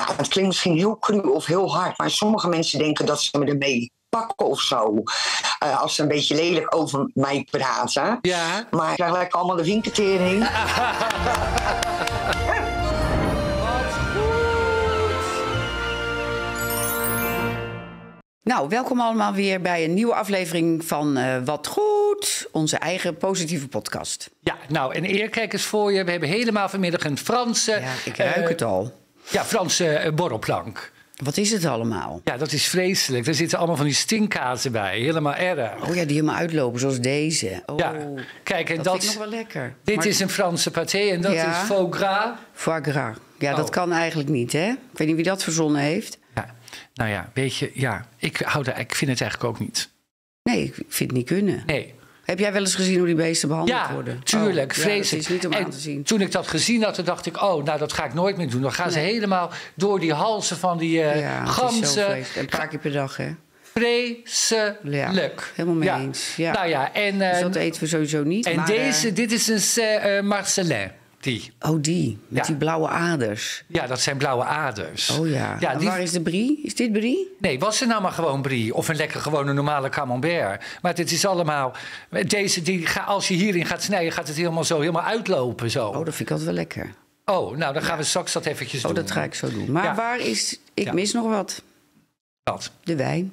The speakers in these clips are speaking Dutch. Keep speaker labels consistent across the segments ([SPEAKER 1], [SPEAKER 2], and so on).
[SPEAKER 1] het klinkt misschien heel cru of heel hard, maar sommige mensen denken dat ze me ermee pakken of zo. Als ze een beetje lelijk over mij praten.
[SPEAKER 2] Ja.
[SPEAKER 1] Maar ik krijg lekker allemaal de winketering.
[SPEAKER 3] Nou, welkom allemaal weer bij een nieuwe aflevering van Wat Goed, onze eigen positieve podcast.
[SPEAKER 2] Ja, nou, en eer, kijk eens voor je. We hebben helemaal vanmiddag een Franse...
[SPEAKER 3] Ja, ik ruik het al.
[SPEAKER 2] Ja, Franse borrelplank.
[SPEAKER 3] Wat is het allemaal?
[SPEAKER 2] Ja, dat is vreselijk. Daar zitten allemaal van die stinkkazen bij. Helemaal erg.
[SPEAKER 3] Oh ja, die helemaal uitlopen, zoals deze. Oh,
[SPEAKER 2] Ja, kijk, en
[SPEAKER 3] dat vind ik nog wel lekker.
[SPEAKER 2] Dit
[SPEAKER 3] Maar
[SPEAKER 2] is een Franse pâté en dat
[SPEAKER 3] Ja.
[SPEAKER 2] is foie gras.
[SPEAKER 3] Foie gras. Ja, dat
[SPEAKER 2] Oh.
[SPEAKER 3] kan eigenlijk niet, hè? Ik weet niet wie dat verzonnen heeft.
[SPEAKER 2] Ja, nou ja, weet je, ja, ik vind het eigenlijk ook niet.
[SPEAKER 3] Nee, ik vind het niet kunnen.
[SPEAKER 2] Nee.
[SPEAKER 3] Heb jij wel eens gezien hoe die beesten behandeld
[SPEAKER 2] Ja,
[SPEAKER 3] worden?
[SPEAKER 2] tuurlijk,
[SPEAKER 3] Ja,
[SPEAKER 2] vreselijk.
[SPEAKER 3] het is niet om
[SPEAKER 2] En
[SPEAKER 3] aan te zien.
[SPEAKER 2] toen ik dat gezien had, toen dacht ik, oh, nou, dat ga ik nooit meer doen. Dan gaan ze helemaal door die halsen van die
[SPEAKER 3] Ja, het is zo
[SPEAKER 2] ganzen.
[SPEAKER 3] vreselijk. Een paar keer per dag, hè?
[SPEAKER 2] Vreselijk.
[SPEAKER 3] Ja, helemaal mee eens. Ja.
[SPEAKER 2] Nou ja, en,
[SPEAKER 3] Dus dat eten we sowieso niet.
[SPEAKER 2] en
[SPEAKER 3] maar,
[SPEAKER 2] dit is een Marcelin. Die.
[SPEAKER 3] Oh, die. Met
[SPEAKER 2] Ja.
[SPEAKER 3] die blauwe aders.
[SPEAKER 2] Ja, dat zijn blauwe aders.
[SPEAKER 3] Oh ja.
[SPEAKER 2] Ja,
[SPEAKER 3] En
[SPEAKER 2] die-
[SPEAKER 3] waar is de brie? Is dit brie?
[SPEAKER 2] Nee, was er nou maar gewoon brie. Of een lekker gewone normale camembert. Maar het is allemaal... als je hierin gaat snijden, gaat het helemaal uitlopen. Zo.
[SPEAKER 3] Oh, dat vind ik altijd wel lekker.
[SPEAKER 2] Oh, nou, dan gaan we straks dat eventjes doen.
[SPEAKER 3] Oh, dat ga ik zo doen. Maar
[SPEAKER 2] Ja.
[SPEAKER 3] waar is... Ik
[SPEAKER 2] Ja.
[SPEAKER 3] mis nog wat.
[SPEAKER 2] Wat?
[SPEAKER 3] De wijn.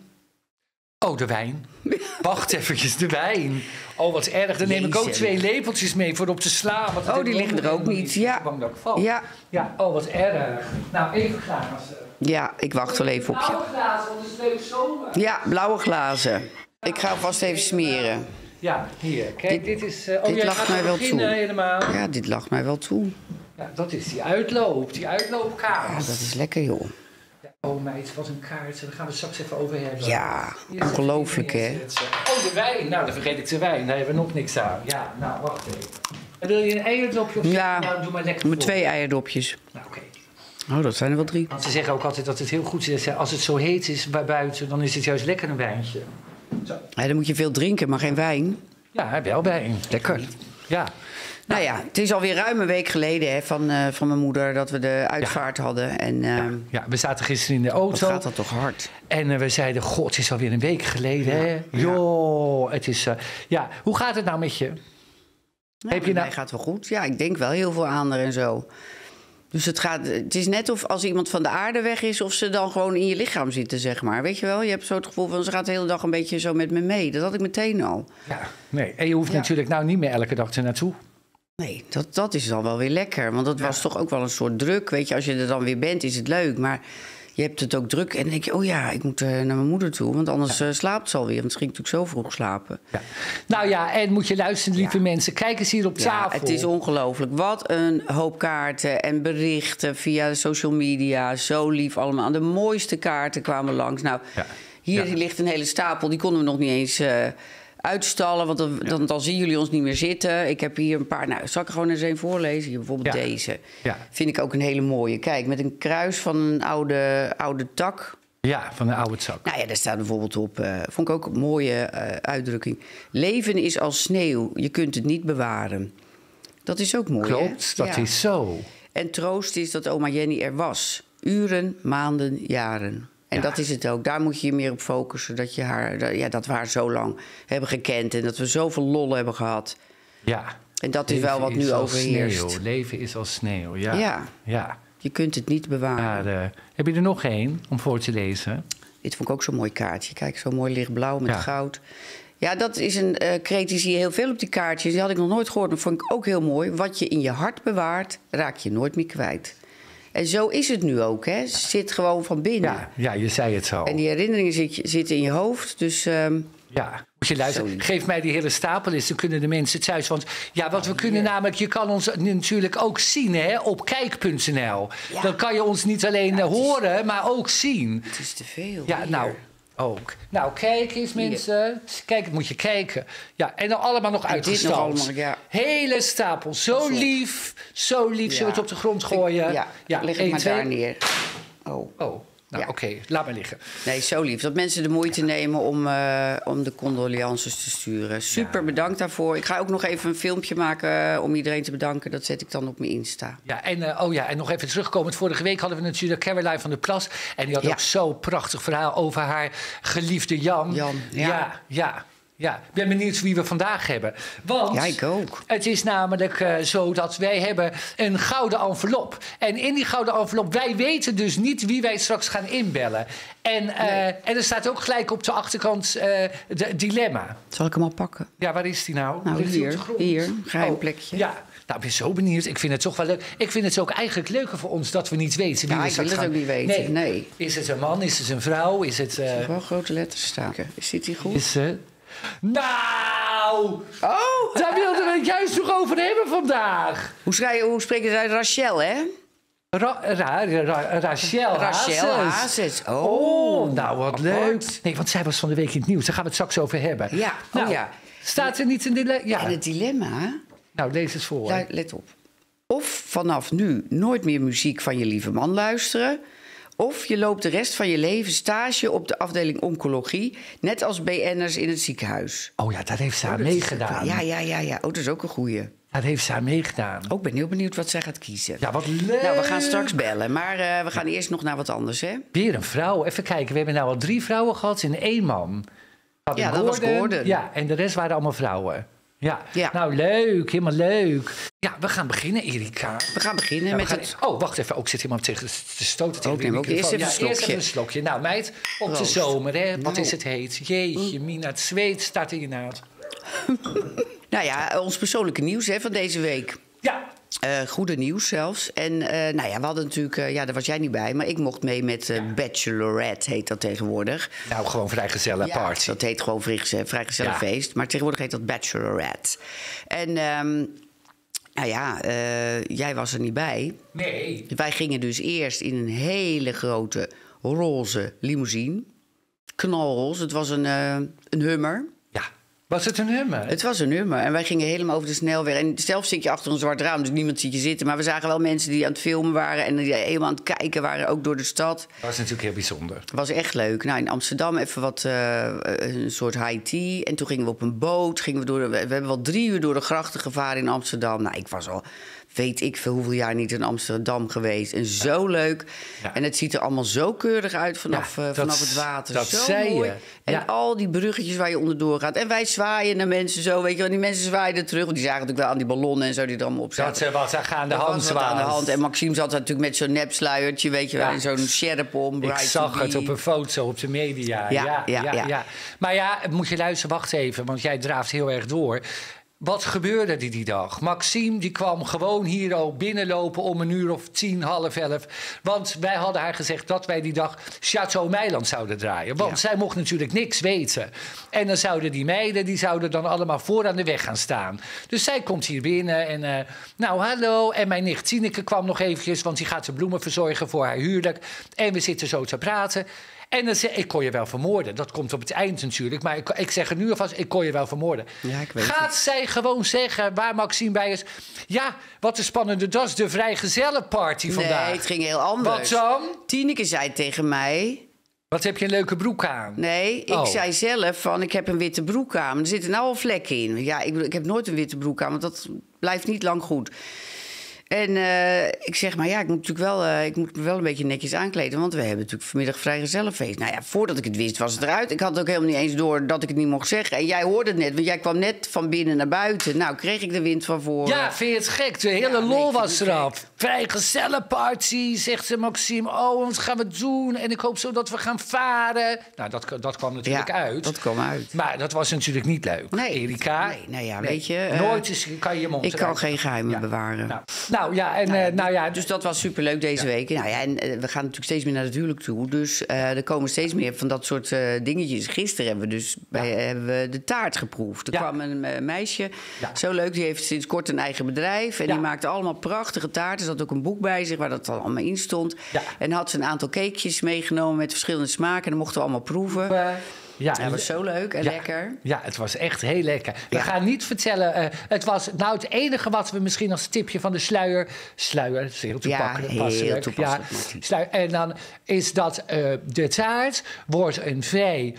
[SPEAKER 2] Oh, de wijn. Wacht eventjes, de wijn. Oh, wat erg. Dan neem ik ook
[SPEAKER 3] Jezus.
[SPEAKER 2] 2 lepeltjes mee voor op te slaan. Want dat
[SPEAKER 3] Oh, die
[SPEAKER 2] heb ik
[SPEAKER 3] liggen er ook
[SPEAKER 2] nog
[SPEAKER 3] niet. Ja.
[SPEAKER 2] Bang dat ik val.
[SPEAKER 3] Ja.
[SPEAKER 2] Ja, oh, wat erg. Nou, even graag.
[SPEAKER 3] Ja, ik wacht wel even op je.
[SPEAKER 2] Blauwe glazen, want het is leuk zomer.
[SPEAKER 3] Ja, blauwe glazen. Ik ga vast even smeren.
[SPEAKER 2] Ja, hier. Kijk, dit is...
[SPEAKER 3] dit
[SPEAKER 2] jij
[SPEAKER 3] lacht
[SPEAKER 2] gaat
[SPEAKER 3] mij wel
[SPEAKER 2] beginnen
[SPEAKER 3] toe.
[SPEAKER 2] helemaal.
[SPEAKER 3] Ja, dit lacht mij wel toe.
[SPEAKER 2] Ja, dat is die uitloop. Die
[SPEAKER 3] Ja,
[SPEAKER 2] uitloopkaart.
[SPEAKER 3] dat is lekker, joh.
[SPEAKER 2] Ja, oh meid, wat een kaart. Daar gaan we straks even over hebben.
[SPEAKER 3] Ja,
[SPEAKER 2] Hier zet
[SPEAKER 3] ongelooflijk,
[SPEAKER 2] ik
[SPEAKER 3] hè?
[SPEAKER 2] neerzetten. Oh, de wijn. Nou, dan vergeet ik de wijn. Daar hebben we nog niks aan. Ja, nou, wacht even. En wil je een eierdopje of
[SPEAKER 3] Ja,
[SPEAKER 2] nou, doe maar lekker
[SPEAKER 3] met
[SPEAKER 2] voor.
[SPEAKER 3] 2 eierdopjes.
[SPEAKER 2] Nou, oké.
[SPEAKER 3] Oh, dat zijn er wel 3.
[SPEAKER 2] Want ze zeggen ook altijd dat het heel goed is. Als het zo heet is bij buiten, dan is het juist lekker een wijntje. Zo.
[SPEAKER 3] Ja, dan moet je veel drinken, maar geen wijn.
[SPEAKER 2] Ja, wel wijn. Lekker. Ja.
[SPEAKER 3] Nou ja, het is alweer ruim een week geleden hè, van mijn moeder dat we de uitvaart hadden. En
[SPEAKER 2] Ja, we zaten gisteren in de
[SPEAKER 3] wat
[SPEAKER 2] auto.
[SPEAKER 3] gaat dat toch hard?
[SPEAKER 2] En we zeiden, god, het is alweer een week geleden, hè? Joh, het is... ja, hoe gaat het nou met je?
[SPEAKER 3] Nou,
[SPEAKER 2] Heb je nou...
[SPEAKER 3] gaat wel goed. Ja, ik denk wel heel veel aan haar en zo. Dus het is net of als iemand van de aarde weg is, of ze dan gewoon in je lichaam zitten, zeg maar. Weet je wel, je hebt zo het gevoel van, ze gaat de hele dag een beetje zo met me mee. Dat had ik meteen al.
[SPEAKER 2] Ja, nee. En je hoeft natuurlijk nou niet meer elke dag er naartoe.
[SPEAKER 3] Nee, dat is dan wel weer lekker. Want dat was toch ook wel een soort druk. Weet je, als je er dan weer bent, is het leuk. Maar je hebt het ook druk. En dan denk je, oh ja, ik moet naar mijn moeder toe. Want anders slaapt ze alweer. Want ze ging natuurlijk zo vroeg slapen.
[SPEAKER 2] Ja. Nou ja, en moet je luisteren, lieve mensen. Kijk eens hier op
[SPEAKER 3] Ja,
[SPEAKER 2] tafel.
[SPEAKER 3] het is ongelooflijk. Wat een hoop kaarten en berichten via de social media. Zo lief allemaal. De mooiste kaarten kwamen langs. Nou,
[SPEAKER 2] Ja.
[SPEAKER 3] hier
[SPEAKER 2] Ja.
[SPEAKER 3] ligt een hele stapel. Die konden we nog niet eens uitstallen. Want dan zien jullie ons niet meer zitten. Ik heb hier een paar. Nou, zal ik er gewoon eens een voorlezen? Hier bijvoorbeeld
[SPEAKER 2] Ja.
[SPEAKER 3] deze.
[SPEAKER 2] Ja.
[SPEAKER 3] Vind ik ook een hele mooie. Kijk, met een kruis van een oude tak.
[SPEAKER 2] Ja, van de oude zak.
[SPEAKER 3] Nou ja, daar staat bijvoorbeeld op, vond ik ook een mooie uitdrukking. Leven is als sneeuw, je kunt het niet bewaren. Dat is ook mooi,
[SPEAKER 2] Klopt,
[SPEAKER 3] hè?
[SPEAKER 2] dat
[SPEAKER 3] Ja.
[SPEAKER 2] is zo.
[SPEAKER 3] En troost is dat oma Jenny er was. Uren, maanden, jaren. En
[SPEAKER 2] Ja.
[SPEAKER 3] dat is het ook. Daar moet je je meer op focussen. Dat we haar zo lang hebben gekend. En dat we zoveel lol hebben gehad.
[SPEAKER 2] Ja.
[SPEAKER 3] En dat is wel wat
[SPEAKER 2] Leven
[SPEAKER 3] nu
[SPEAKER 2] als
[SPEAKER 3] overheerst.
[SPEAKER 2] sneeuw. Leven is als sneeuw, ja.
[SPEAKER 3] Ja.
[SPEAKER 2] Ja.
[SPEAKER 3] Je kunt het niet bewaren.
[SPEAKER 2] Maar, heb je er nog één om voor te lezen?
[SPEAKER 3] Dit vond ik ook zo'n mooi kaartje. Kijk, zo mooi lichtblauw met
[SPEAKER 2] Ja.
[SPEAKER 3] goud. Ja, dat is een kreet, die zie je heel veel op die kaartjes. Die had ik nog nooit gehoord, maar vond ik ook heel mooi. Wat je in je hart bewaart, raak je nooit meer kwijt. En zo is het nu ook, hè. Zit gewoon van binnen.
[SPEAKER 2] Ja, ja, je zei het zo.
[SPEAKER 3] En die herinneringen zitten in je hoofd, dus...
[SPEAKER 2] Ja, moet je luisteren.
[SPEAKER 3] Zo.
[SPEAKER 2] Geef mij die hele stapel eens, dan kunnen de mensen thuis. Want ja, wat we kunnen namelijk, je kan ons natuurlijk ook zien hè, op kijk.nl.
[SPEAKER 3] Ja.
[SPEAKER 2] Dan kan je ons niet alleen horen, maar ook zien.
[SPEAKER 3] Het is te veel.
[SPEAKER 2] Ja,
[SPEAKER 3] Hier.
[SPEAKER 2] nou, ook. Nou, kijk eens mensen. Kijk, moet je kijken. Ja, en dan allemaal nog
[SPEAKER 3] En dit nog
[SPEAKER 2] uitgestald.
[SPEAKER 3] allemaal, ja.
[SPEAKER 2] Hele stapel. Zo lief. Zo lief. Zullen we het op de grond gooien?
[SPEAKER 3] Ja, leg het
[SPEAKER 2] één,
[SPEAKER 3] maar
[SPEAKER 2] twee.
[SPEAKER 3] daar neer. Oh.
[SPEAKER 2] Oh, Nou,
[SPEAKER 3] Ja.
[SPEAKER 2] oké, laat maar liggen.
[SPEAKER 3] Nee, zo lief. Dat mensen de moeite nemen om de condolences te sturen. Super bedankt daarvoor. Ik ga ook nog even een filmpje maken om iedereen te bedanken. Dat zet ik dan op mijn Insta.
[SPEAKER 2] Ja, en nog even terugkomend. Vorige week hadden we natuurlijk Caroline van der Plas. En die had ook zo'n prachtig verhaal over haar geliefde Jan. Ja. Ik ben benieuwd wie we vandaag hebben. Want
[SPEAKER 3] Ja, ik ook.
[SPEAKER 2] het is namelijk zo dat wij hebben een gouden envelop. En in die gouden envelop, wij weten dus niet wie wij straks gaan inbellen. En er staat ook gelijk op de achterkant de dilemma.
[SPEAKER 3] Zal ik hem al pakken?
[SPEAKER 2] Ja, waar is die nou?
[SPEAKER 3] Nou,
[SPEAKER 2] Ligt die op de grond?
[SPEAKER 3] hier. Geheim plekje.
[SPEAKER 2] Ja. Nou, ik ben zo benieuwd. Ik vind het toch wel leuk. Ik vind het ook eigenlijk leuker voor ons dat we niet weten wie we
[SPEAKER 3] ik
[SPEAKER 2] straks
[SPEAKER 3] wil het
[SPEAKER 2] gaan.
[SPEAKER 3] ook niet weten. Nee.
[SPEAKER 2] Is het een man? Is het een vrouw? Is het...
[SPEAKER 3] Er wel grote letters staan. Zit hij goed?
[SPEAKER 2] Is het... Nou!
[SPEAKER 3] Oh!
[SPEAKER 2] Daar wilden we het juist nog over hebben vandaag.
[SPEAKER 3] Hoe spreken zij? Rachel, hè?
[SPEAKER 2] Rachel
[SPEAKER 3] Hazes.
[SPEAKER 2] Oh, nou wat leuk. Nee, want zij was van de week in het nieuws. Daar gaan we het straks over hebben.
[SPEAKER 3] Ja,
[SPEAKER 2] nou, staat er niet in de... Ja.
[SPEAKER 3] En het dilemma...
[SPEAKER 2] Nou, lees het voor.
[SPEAKER 3] Ja, let op. Of vanaf nu nooit meer muziek van je lieve man luisteren... of je loopt de rest van je leven stage op de afdeling oncologie... net als BN'ers in het ziekenhuis.
[SPEAKER 2] Oh ja, daar heeft ze aan meegedaan.
[SPEAKER 3] Ja. Oh, dat is ook een goeie.
[SPEAKER 2] Daar heeft ze aan meegedaan.
[SPEAKER 3] Ook ben heel benieuwd wat zij gaat kiezen.
[SPEAKER 2] Ja, wat leuk.
[SPEAKER 3] Nou, we gaan straks bellen, maar we gaan eerst nog naar wat anders, hè?
[SPEAKER 2] Weer een vrouw. Even kijken, we hebben nou al 3 vrouwen gehad in 1 man.
[SPEAKER 3] Ja, dat was Gordon.
[SPEAKER 2] Ja, en de rest waren allemaal vrouwen. Ja.
[SPEAKER 3] Ja.
[SPEAKER 2] Nou leuk, helemaal leuk. Ja, we gaan beginnen, Erika.
[SPEAKER 3] We gaan beginnen met het...
[SPEAKER 2] Oh, wacht even. Ook zit iemand tegen te stoten tegen de
[SPEAKER 3] neem ook
[SPEAKER 2] microfoon.
[SPEAKER 3] eerst even een
[SPEAKER 2] Eerst
[SPEAKER 3] slokje.
[SPEAKER 2] even een slokje. Nou meid, op de
[SPEAKER 3] Proost.
[SPEAKER 2] zomer, hè. Wat
[SPEAKER 3] Nou.
[SPEAKER 2] is het heet. Jeetje, Mina, het zweet staat in je naad.
[SPEAKER 3] Nou ja, ons persoonlijke nieuws hè, van deze week.
[SPEAKER 2] Ja.
[SPEAKER 3] Goede nieuws zelfs. En nou ja, we hadden natuurlijk... daar was jij niet bij, maar ik mocht mee met Bachelorette, heet dat tegenwoordig.
[SPEAKER 2] Nou, gewoon vrijgezellen party.
[SPEAKER 3] Dat heet gewoon vrijgezellenfeest. Maar tegenwoordig heet dat Bachelorette. En nou ja, jij was er niet bij.
[SPEAKER 2] Nee.
[SPEAKER 3] Wij gingen dus eerst in een hele grote roze limousine. Knalroze. Het was een Hummer.
[SPEAKER 2] Ja. Was het een nummer?
[SPEAKER 3] Het was een Hummer. En wij gingen helemaal over de snelweg. En zelf zit je achter een zwart raam, dus niemand ziet je zitten. Maar we zagen wel mensen die aan het filmen waren... en die helemaal aan het kijken waren, ook door de stad.
[SPEAKER 2] Dat was natuurlijk heel bijzonder.
[SPEAKER 3] Het was echt leuk. Nou, in Amsterdam even wat een soort high tea. En toen gingen we op een boot. We hebben wel 3 uur door de grachten gevaren in Amsterdam. Nou, ik was al... weet ik veel hoeveel jaar niet in Amsterdam geweest. En zo leuk. Ja. En het ziet er allemaal zo keurig uit vanaf het water.
[SPEAKER 2] Dat
[SPEAKER 3] zo
[SPEAKER 2] zei
[SPEAKER 3] mooi.
[SPEAKER 2] je.
[SPEAKER 3] En
[SPEAKER 2] Ja.
[SPEAKER 3] al die bruggetjes waar je onderdoor gaat. En wij zwaaien naar mensen zo, weet je wel. Die mensen zwaaiden terug. Want die zagen natuurlijk wel aan die ballonnen en zo die er allemaal op zaten.
[SPEAKER 2] Dat ze wat aan de
[SPEAKER 3] Er
[SPEAKER 2] hand
[SPEAKER 3] was wat aan de
[SPEAKER 2] was.
[SPEAKER 3] hand. En Maxime zat natuurlijk met zo'n nepsluiertje, weet je wel. En zo'n sjerp om.
[SPEAKER 2] Ik
[SPEAKER 3] Bright
[SPEAKER 2] zag
[SPEAKER 3] to
[SPEAKER 2] het
[SPEAKER 3] be.
[SPEAKER 2] op een foto op de media.
[SPEAKER 3] Ja.
[SPEAKER 2] Maar ja, moet je luisteren, wacht even, want jij draaft heel erg door. Wat gebeurde die dag? Maxime die kwam gewoon hier al binnenlopen om 10:10, 10:30. Want wij hadden haar gezegd dat wij die dag Chateau Meiland zouden draaien. Want zij mocht natuurlijk niks weten. En dan zouden die meiden die zouden dan allemaal voor aan de weg gaan staan. Dus zij komt hier binnen en nou hallo. En mijn nicht Tineke kwam nog eventjes, want die gaat de bloemen verzorgen voor haar huwelijk. En we zitten zo te praten. En dan zei ik kon je wel vermoorden. Dat komt op het eind natuurlijk. Maar ik zeg er nu alvast, ik kon je wel vermoorden.
[SPEAKER 3] Ja, ik weet
[SPEAKER 2] Gaat zij gewoon zeggen waar Maxime bij is... Ja, wat een spannende das, de vrijgezellenparty vandaag.
[SPEAKER 3] Nee, het ging heel anders.
[SPEAKER 2] Wat dan?
[SPEAKER 3] Tineke zei tegen mij...
[SPEAKER 2] Wat heb je een leuke broek aan?
[SPEAKER 3] Nee, ik zei zelf van ik heb een witte broek aan. Er zitten nou al vlekken in. Ja, ik heb nooit een witte broek aan, want dat blijft niet lang goed. En ik zeg, maar ja, ik moet me wel een beetje netjes aankleden. Want we hebben natuurlijk vanmiddag vrijgezellenfeest. Nou ja, voordat ik het wist was het eruit. Ik had ook helemaal niet eens door dat ik het niet mocht zeggen. En jij hoorde het net, want jij kwam net van binnen naar buiten. Nou, kreeg ik de wind van voren.
[SPEAKER 2] Ja, vind je het gek? De hele lol was eraf. Vrijgezellenparty, zegt ze Maxime. Oh, wat gaan we doen? En ik hoop zo dat we gaan varen. Nou, dat kwam natuurlijk uit.
[SPEAKER 3] Dat kwam uit.
[SPEAKER 2] Maar dat was natuurlijk niet leuk.
[SPEAKER 3] Nee,
[SPEAKER 2] Erika.
[SPEAKER 3] Nee, nou ja, weet je...
[SPEAKER 2] Nooit kan je je mond
[SPEAKER 3] ik kan
[SPEAKER 2] eruit.
[SPEAKER 3] geen geheimen bewaren.
[SPEAKER 2] Nou ja,
[SPEAKER 3] Dus dat was superleuk deze week. Nou ja, en we gaan natuurlijk steeds meer naar het huwelijk toe. Dus er komen steeds meer van dat soort dingetjes. Gisteren hebben we de taart geproefd. Er kwam een meisje, zo leuk, die heeft sinds kort een eigen bedrijf. En die maakte allemaal prachtige taarten. Er zat ook een boek bij zich waar dat dan allemaal in stond. Ja. En had ze een aantal cakejes meegenomen met verschillende smaken. En dan mochten we allemaal proeven.
[SPEAKER 2] Ja,
[SPEAKER 3] Dat was zo leuk en
[SPEAKER 2] ja,
[SPEAKER 3] lekker.
[SPEAKER 2] Ja, het was echt heel lekker. We
[SPEAKER 3] Ja.
[SPEAKER 2] gaan niet vertellen. Het enige wat we misschien als tipje van de sluier. Sluier, dat is heel toepasselijk.
[SPEAKER 3] heel toepasselijk,
[SPEAKER 2] Ja,
[SPEAKER 3] Martin.
[SPEAKER 2] sluier. En dan is dat de taart wordt een vrij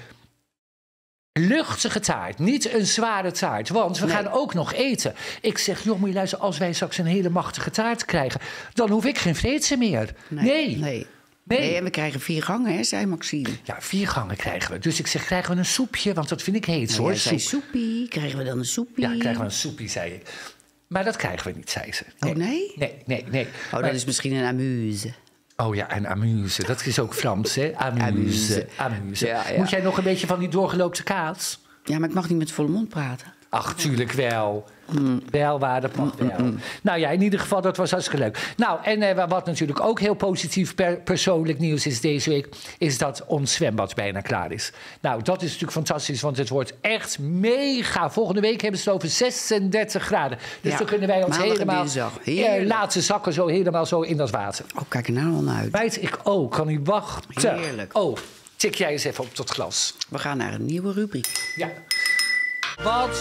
[SPEAKER 2] luchtige taart. Niet een zware taart. Want we gaan ook nog eten. Ik zeg, joh, moet je luisteren, als wij straks een hele machtige taart krijgen, dan hoef ik geen vreedse meer. Nee.
[SPEAKER 3] Nee, en we krijgen 4 gangen, hè, zei Maxime.
[SPEAKER 2] Ja, 4 gangen krijgen we. Dus ik zeg, krijgen we een soepje? Want dat vind ik heet, hoor.
[SPEAKER 3] Jij zei soepie. Krijgen we dan een soepie?
[SPEAKER 2] Ja, krijgen we een soepie, zei ik. Maar dat krijgen we niet, zei ze.
[SPEAKER 3] Oh, nee?
[SPEAKER 2] Nee.
[SPEAKER 3] Oh, dat is misschien een amuse.
[SPEAKER 2] Oh ja, en amuse. Dat is ook Frans, hè? Amuse.
[SPEAKER 3] Ja.
[SPEAKER 2] Moet jij nog een beetje van die doorgeloopte kaas?
[SPEAKER 3] Ja, maar ik mag niet met volle mond praten.
[SPEAKER 2] Ach, tuurlijk wel. Wel waar, dat mag wel. Nou ja, in ieder geval, dat was hartstikke leuk. Nou, en wat natuurlijk ook heel positief persoonlijk nieuws is deze week, is dat ons zwembad bijna klaar is. Nou, dat is natuurlijk fantastisch, want het wordt echt mega. Volgende week hebben ze het over 36 graden. Dus
[SPEAKER 3] Ja,
[SPEAKER 2] dan kunnen wij ons
[SPEAKER 3] maandag en
[SPEAKER 2] helemaal
[SPEAKER 3] dinsdag. Heerlijk.
[SPEAKER 2] laten zakken, zo helemaal zo in dat water.
[SPEAKER 3] Oh, kijk er nou al naar uit.
[SPEAKER 2] Meid, ik ook. Kan niet wachten.
[SPEAKER 3] Heerlijk.
[SPEAKER 2] Oh, tik jij eens even op dat glas.
[SPEAKER 3] We gaan naar een nieuwe rubriek.
[SPEAKER 2] Ja. Wat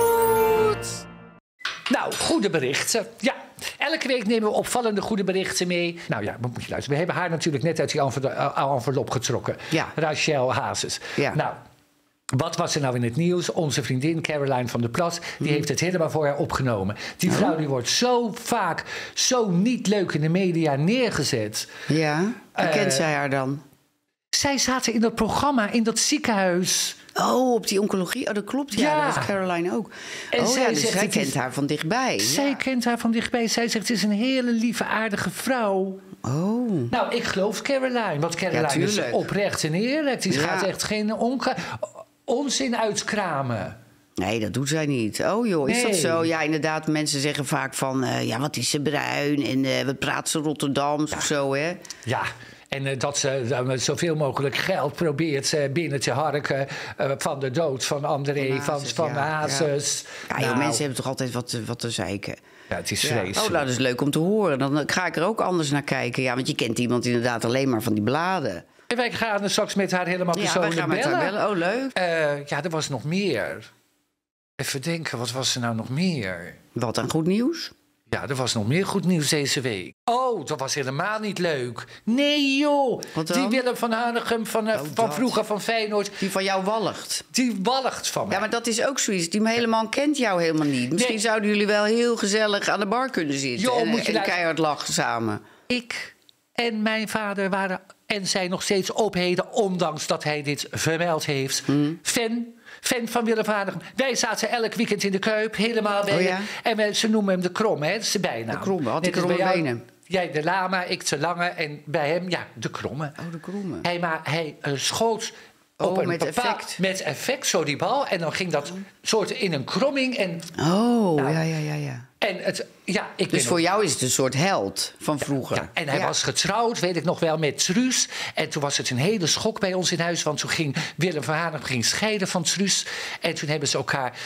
[SPEAKER 2] goed! Nou, goede berichten. Ja, elke week nemen we opvallende goede berichten mee. Nou ja, moet je luisteren. We hebben haar natuurlijk net uit die envelop getrokken.
[SPEAKER 3] Ja.
[SPEAKER 2] Rachel Hazes.
[SPEAKER 3] Ja.
[SPEAKER 2] Nou, wat was er nou in het nieuws? Onze vriendin Caroline van der Plas, die heeft het helemaal voor haar opgenomen. Die vrouw die wordt zo vaak, zo niet leuk in de media neergezet.
[SPEAKER 3] Ja, hoe kent zij haar dan?
[SPEAKER 2] Zij zaten in dat programma, in dat ziekenhuis.
[SPEAKER 3] Oh, op die oncologie. Oh, dat klopt. Ja,
[SPEAKER 2] Ja.
[SPEAKER 3] dat was Caroline ook.
[SPEAKER 2] En zij
[SPEAKER 3] dus
[SPEAKER 2] zegt,
[SPEAKER 3] zij
[SPEAKER 2] het is-
[SPEAKER 3] kent haar van dichtbij.
[SPEAKER 2] Zij kent haar van dichtbij. Zij zegt, het is een hele lieve, aardige vrouw.
[SPEAKER 3] Oh.
[SPEAKER 2] Nou, ik geloof Caroline. Want Caroline is
[SPEAKER 3] tuurlijk.
[SPEAKER 2] oprecht en eerlijk. Die
[SPEAKER 3] Ja.
[SPEAKER 2] gaat echt geen onzin uitkramen.
[SPEAKER 3] Nee, dat doet zij niet. Oh joh, is dat
[SPEAKER 2] Nee.
[SPEAKER 3] zo? Ja, inderdaad, mensen zeggen vaak van... ja, wat is ze bruin en wat praat ze Rotterdams of zo, hè?
[SPEAKER 2] Ja, en dat ze met zoveel mogelijk geld probeert binnen te harken... van de dood van André, van Hazes.
[SPEAKER 3] Ja, joh, mensen hebben toch altijd wat te zeiken.
[SPEAKER 2] Ja, het is
[SPEAKER 3] Ja.
[SPEAKER 2] vreselijk.
[SPEAKER 3] Oh, nou, dat is leuk om te horen. Dan ga ik er ook anders naar kijken. Ja, want je kent iemand inderdaad alleen maar van die bladen.
[SPEAKER 2] En wij gaan straks met haar helemaal
[SPEAKER 3] Ja, wij
[SPEAKER 2] persoonlijk
[SPEAKER 3] gaan met haar bellen. Oh, leuk.
[SPEAKER 2] Ja, er was nog meer. Even denken, wat was er nou nog meer?
[SPEAKER 3] Wat een goed nieuws.
[SPEAKER 2] Ja, er was nog meer goed nieuws deze week. Oh, dat was helemaal niet leuk. Nee, joh.
[SPEAKER 3] Wat dan?
[SPEAKER 2] Die Willem van Hanegem van
[SPEAKER 3] dat.
[SPEAKER 2] vroeger van Feyenoord...
[SPEAKER 3] Die van jou walgt.
[SPEAKER 2] die walgt van mij.
[SPEAKER 3] Ja, maar dat is ook zoiets. Die helemaal kent jou helemaal niet. Misschien
[SPEAKER 2] Nee.
[SPEAKER 3] zouden jullie wel heel gezellig aan de bar kunnen zitten.
[SPEAKER 2] Joh,
[SPEAKER 3] en
[SPEAKER 2] moet je
[SPEAKER 3] en
[SPEAKER 2] luisteren.
[SPEAKER 3] keihard lachen samen.
[SPEAKER 2] Ik en mijn vader waren en zijn nog steeds op heden... ondanks dat hij dit vermeld heeft. Fan van Willem van Hanegem. Wij zaten elk weekend in de Kuip, helemaal bij
[SPEAKER 3] Oh ja?
[SPEAKER 2] En ze noemen hem de Kromme, hè? Dat is de bijnaam.
[SPEAKER 3] De Kromme, had die
[SPEAKER 2] Net als
[SPEAKER 3] kromme
[SPEAKER 2] bij jou.
[SPEAKER 3] benen.
[SPEAKER 2] Jij de lama, ik te lange en bij hem, ja, de Kromme.
[SPEAKER 3] Oh, de kromme.
[SPEAKER 2] Hij schoot op een
[SPEAKER 3] met
[SPEAKER 2] bepaald-
[SPEAKER 3] effect.
[SPEAKER 2] met effect, zo die bal. En dan ging dat soort in een kromming. En,
[SPEAKER 3] Oh,
[SPEAKER 2] Nou.
[SPEAKER 3] ja.
[SPEAKER 2] en het, ja, ik
[SPEAKER 3] Dus
[SPEAKER 2] ben
[SPEAKER 3] voor
[SPEAKER 2] ook-
[SPEAKER 3] jou is het een soort held van vroeger.
[SPEAKER 2] Ja, en hij was getrouwd, weet ik nog wel, met Truus. En toen was het een hele schok bij ons in huis. Want toen ging Willem van Hanegem scheiden van Truus. En toen hebben ze elkaar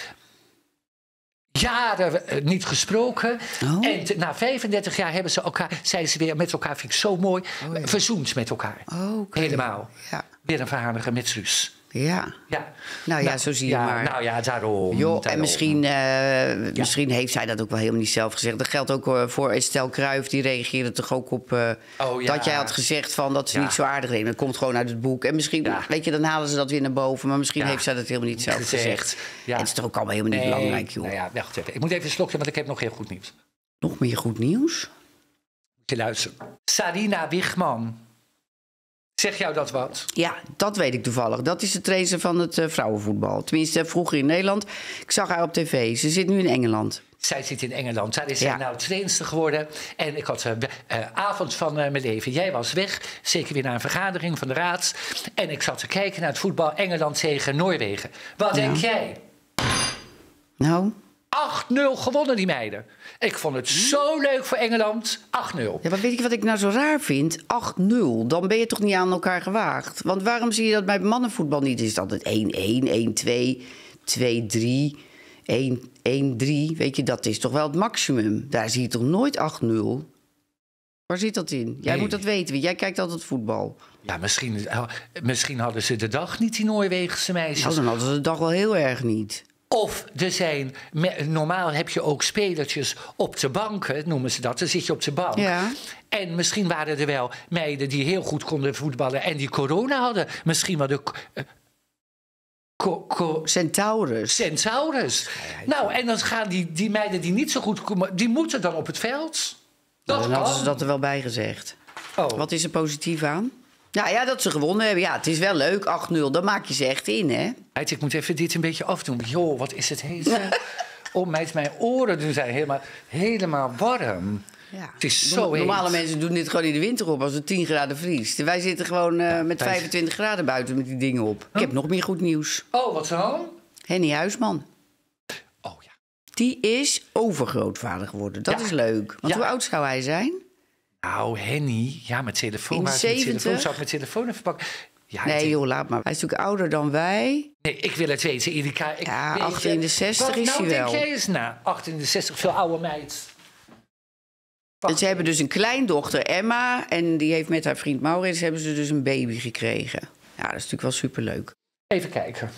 [SPEAKER 2] jaren niet gesproken.
[SPEAKER 3] Oh.
[SPEAKER 2] En na 35 jaar hebben ze elkaar, zijn ze weer met elkaar, vind ik zo mooi, verzoend met elkaar.
[SPEAKER 3] Oh, oké.
[SPEAKER 2] Helemaal.
[SPEAKER 3] Ja.
[SPEAKER 2] Willem van Hanegem met Truus.
[SPEAKER 3] Ja.
[SPEAKER 2] Ja.
[SPEAKER 3] Nou ja, zo zie je
[SPEAKER 2] ja,
[SPEAKER 3] maar.
[SPEAKER 2] Nou ja, daarom.
[SPEAKER 3] Joh, en
[SPEAKER 2] daarom.
[SPEAKER 3] misschien heeft zij dat ook wel helemaal niet zelf gezegd. Dat geldt ook voor Estelle Kruijf. Die reageerde toch ook op
[SPEAKER 2] Oh, ja.
[SPEAKER 3] dat jij had gezegd van dat ze
[SPEAKER 2] Ja.
[SPEAKER 3] niet zo aardig deed. Dat komt gewoon uit het boek. En misschien,
[SPEAKER 2] Ja.
[SPEAKER 3] weet je, dan halen ze dat weer naar boven. Maar misschien
[SPEAKER 2] Ja.
[SPEAKER 3] heeft zij dat helemaal niet zelf gezegd.
[SPEAKER 2] Ja.
[SPEAKER 3] En het is toch ook allemaal helemaal niet belangrijk, joh.
[SPEAKER 2] Nou ja, wacht even. Ik moet even een slokje, want ik heb nog heel goed nieuws.
[SPEAKER 3] Nog meer goed nieuws?
[SPEAKER 2] Moet je luisteren. Sarina Wichman. Zeg jou dat wat?
[SPEAKER 3] Ja, dat weet ik toevallig. Dat is de trainer van het vrouwenvoetbal. Tenminste, vroeger in Nederland. Ik zag haar op tv. Ze zit nu in Engeland.
[SPEAKER 2] Zij zit in Engeland. Daar is zij
[SPEAKER 3] Ja.
[SPEAKER 2] nou trainster geworden. En ik had avond van mijn leven. Jij was weg. Zeker weer naar een vergadering van de raad. En ik zat te kijken naar het voetbal Engeland tegen Noorwegen. Wat denk jij?
[SPEAKER 3] Nou,
[SPEAKER 2] 8-0 gewonnen die meiden. Ik vond het zo leuk voor Engeland. 8-0.
[SPEAKER 3] ja, maar weet je wat ik nou zo raar vind? 8-0, dan ben je toch niet aan elkaar gewaagd? Want waarom zie je dat bij mannenvoetbal niet? Is het altijd 1-1, 1-2, 2-3, 1-3? Weet je, dat is toch wel het maximum? Daar zie je toch nooit 8-0? Waar zit dat in? Jij moet dat weten, want jij kijkt altijd voetbal.
[SPEAKER 2] Ja, misschien hadden ze de dag niet, die Noorwegse meisjes.
[SPEAKER 3] Nou, dan hadden ze de dag wel heel erg niet.
[SPEAKER 2] Of er zijn... Normaal heb je ook spelertjes op de banken, noemen ze dat. Dan zit je op de bank.
[SPEAKER 3] Ja.
[SPEAKER 2] En misschien waren er wel meiden die heel goed konden voetballen... en die corona hadden. Misschien wel de... Centaurus. Nou, en dan gaan die meiden die niet zo goed komen... die moeten dan op het veld.
[SPEAKER 3] Dan hadden ze dat er wel bij gezegd.
[SPEAKER 2] Oh.
[SPEAKER 3] Wat is er positief aan? Ja, dat ze gewonnen hebben. Ja, het is wel leuk, 8-0. Dan maak je ze echt in, hè?
[SPEAKER 2] Ik moet even dit een beetje afdoen. Joh, wat is het heet? Mijn oren zijn helemaal warm.
[SPEAKER 3] Ja.
[SPEAKER 2] Het is zo heet.
[SPEAKER 3] Normale mensen doen dit gewoon in de winter op als het 10 graden vriest. Wij zitten gewoon met 25 graden buiten met die dingen op. Ik heb nog meer goed nieuws.
[SPEAKER 2] Oh, wat zo?
[SPEAKER 3] Henny Huisman.
[SPEAKER 2] Oh ja.
[SPEAKER 3] Die is overgrootvader geworden. Dat is leuk. Want hoe oud zou hij zijn?
[SPEAKER 2] Nou, Henny, ja, met telefoon.
[SPEAKER 3] In de 70?
[SPEAKER 2] Zou ik mijn telefoon even pakken? Ja,
[SPEAKER 3] nee, joh, laat maar. Hij is natuurlijk ouder dan wij.
[SPEAKER 2] Nee, ik wil het weten, Erika.
[SPEAKER 3] Achter in de 60 is hij wel.
[SPEAKER 2] Nou, denk jij eens na. 8 in de 60, veel oude meid.
[SPEAKER 3] Ze hebben dus een kleindochter, Emma. En die heeft met haar vriend Maurits hebben ze dus een baby gekregen. Ja, dat is natuurlijk wel superleuk.
[SPEAKER 2] Even kijken.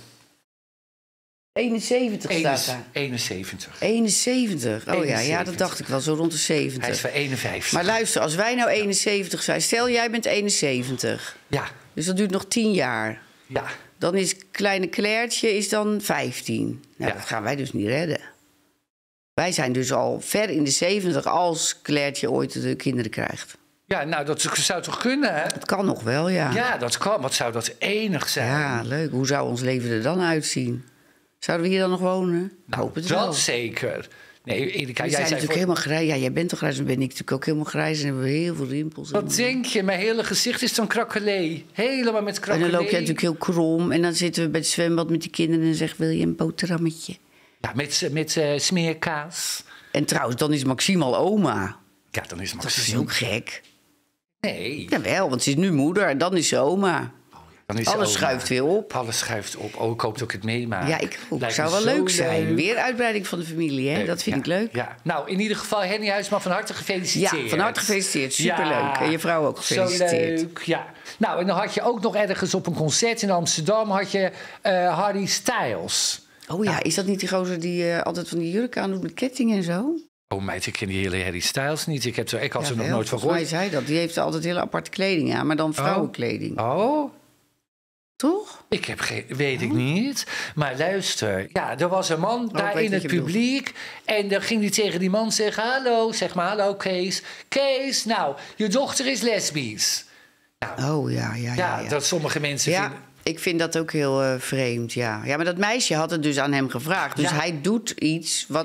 [SPEAKER 3] 71 staat daar.
[SPEAKER 2] 71.
[SPEAKER 3] 71. Oh ja, dat dacht ik wel, zo rond de 70.
[SPEAKER 2] Hij is van 51.
[SPEAKER 3] Maar luister, als wij nou 71 zijn... Stel, jij bent 71.
[SPEAKER 2] Ja.
[SPEAKER 3] Dus dat duurt nog 10 jaar.
[SPEAKER 2] Ja.
[SPEAKER 3] Dan is kleine Clairtje is dan 15. Nou, dat gaan wij dus niet redden. Wij zijn dus al ver in de 70 als Clairtje ooit de kinderen krijgt.
[SPEAKER 2] Ja, nou, dat zou toch kunnen, hè?
[SPEAKER 3] Dat kan nog wel, ja.
[SPEAKER 2] Ja, dat kan. Wat zou dat enig zijn?
[SPEAKER 3] Ja, leuk. Hoe zou ons leven er dan uitzien? Zouden we hier dan nog wonen?
[SPEAKER 2] Nou,
[SPEAKER 3] hoop het wel.
[SPEAKER 2] Dat zeker. Nee, Erika,
[SPEAKER 3] jij zijn natuurlijk helemaal grijs. Ja, jij bent toch grijs, dan ben ik natuurlijk ook helemaal grijs. En hebben we heel veel rimpels.
[SPEAKER 2] Wat denk je? Mijn hele gezicht is dan krakkelee. Helemaal met krakkelee.
[SPEAKER 3] En dan loop jij natuurlijk heel krom. En dan zitten we bij het zwembad met die kinderen en zeggen... wil je een boterhammetje?
[SPEAKER 2] Ja, met smeerkaas.
[SPEAKER 3] En trouwens, dan is Maxime al oma.
[SPEAKER 2] Ja, dan is Maxime.
[SPEAKER 3] Dat is ook gek.
[SPEAKER 2] Nee.
[SPEAKER 3] Jawel, want ze is nu moeder en dan is ze oma.
[SPEAKER 2] Dan is
[SPEAKER 3] Alles schuift weer op.
[SPEAKER 2] Alles schuift op. Oh, ik hoop dat ik het meemaak.
[SPEAKER 3] Ja, ik ook.
[SPEAKER 2] Lijkt
[SPEAKER 3] Zou
[SPEAKER 2] me
[SPEAKER 3] wel
[SPEAKER 2] zo
[SPEAKER 3] leuk zijn.
[SPEAKER 2] leuk.
[SPEAKER 3] Weer uitbreiding van de familie, hè? Dat vind ik leuk.
[SPEAKER 2] Ja. Nou, in ieder geval, Henny Huisman, van harte gefeliciteerd.
[SPEAKER 3] Ja, van harte gefeliciteerd. Superleuk.
[SPEAKER 2] Ja,
[SPEAKER 3] en je vrouw ook gefeliciteerd.
[SPEAKER 2] Zo leuk, ja. Nou, en dan had je ook nog ergens op een concert in Amsterdam... had je Harry Styles.
[SPEAKER 3] Oh ja, is dat niet die gozer die altijd van die jurk aan doet met ketting en zo?
[SPEAKER 2] Oh meid, ik ken die hele Harry Styles niet. Ik had er nog nooit van gehoord.
[SPEAKER 3] Volgens mij zei dat. Die heeft altijd hele aparte kleding aan, maar dan vrouwenkleding.
[SPEAKER 2] Oh?
[SPEAKER 3] Toch?
[SPEAKER 2] Weet ik niet. Maar luister, ja, er was een man daar in het publiek... en dan ging hij tegen die man zeggen... hallo, zeg maar, hallo Kees. Kees, nou, je dochter is lesbisch. Nou, ja. Dat sommige mensen vinden...
[SPEAKER 3] Ik vind dat ook heel vreemd, ja. Ja, maar dat meisje had het dus aan hem gevraagd. Dus hij doet iets wat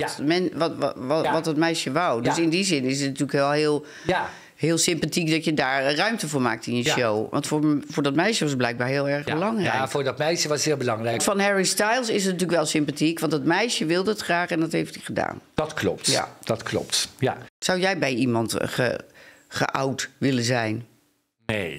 [SPEAKER 3] het meisje wou. Dus in die zin is het natuurlijk heel sympathiek dat je daar ruimte voor maakt in je show. Want voor dat meisje was het blijkbaar heel erg belangrijk.
[SPEAKER 2] Ja, voor dat meisje was het heel belangrijk.
[SPEAKER 3] Van Harry Styles is het natuurlijk wel sympathiek... want dat meisje wilde het graag en dat heeft hij gedaan.
[SPEAKER 2] Dat klopt, dat klopt, ja.
[SPEAKER 3] Zou jij bij iemand geout willen zijn?
[SPEAKER 2] Nee,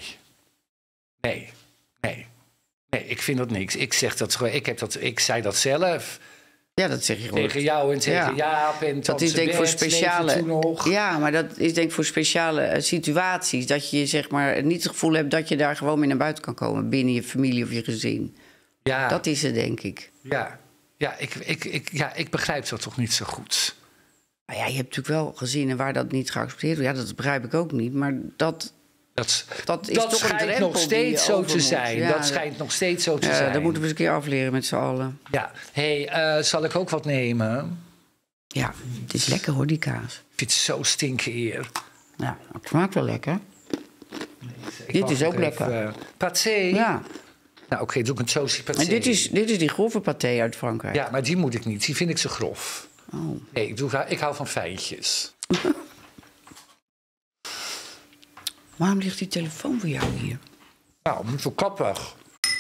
[SPEAKER 2] ik vind dat niks. Ik zeg dat gewoon. Ik zei dat zelf.
[SPEAKER 3] Ja, dat zeg je gewoon.
[SPEAKER 2] Tegen jou en tegen Jaap en
[SPEAKER 3] dat is denk ik voor speciale. Ja, maar dat is denk ik voor speciale situaties. Dat je zeg maar niet het gevoel hebt dat je daar gewoon mee naar buiten kan komen binnen je familie of je gezin. Ja. Dat is het, denk ik.
[SPEAKER 2] Ja, ik begrijp dat toch niet zo goed.
[SPEAKER 3] Nou ja, je hebt natuurlijk wel gezinnen waar dat niet geaccepteerd wordt. Ja, dat begrijp ik ook niet. Maar dat
[SPEAKER 2] schijnt nog steeds zo te zijn.
[SPEAKER 3] Ja,
[SPEAKER 2] dat schijnt nog steeds zo te zijn.
[SPEAKER 3] Dat moeten we eens een keer afleren met z'n allen.
[SPEAKER 2] Ja. Zal ik ook wat nemen?
[SPEAKER 3] Ja, het is lekker hoor, die kaas.
[SPEAKER 2] Ik vind het zo stinken hier.
[SPEAKER 3] Ja, het smaakt wel lekker. Dit is ook lekker.
[SPEAKER 2] Paté?
[SPEAKER 3] Ja.
[SPEAKER 2] Nou, oké, doe ik een saucie paté.
[SPEAKER 3] En dit is die grove paté uit Frankrijk.
[SPEAKER 2] Ja, maar die moet ik niet. Die vind ik zo grof.
[SPEAKER 3] Oh.
[SPEAKER 2] Nee, ik hou van fijntjes.
[SPEAKER 3] Waarom ligt die telefoon voor jou hier?
[SPEAKER 2] Nou, niet zo kappig.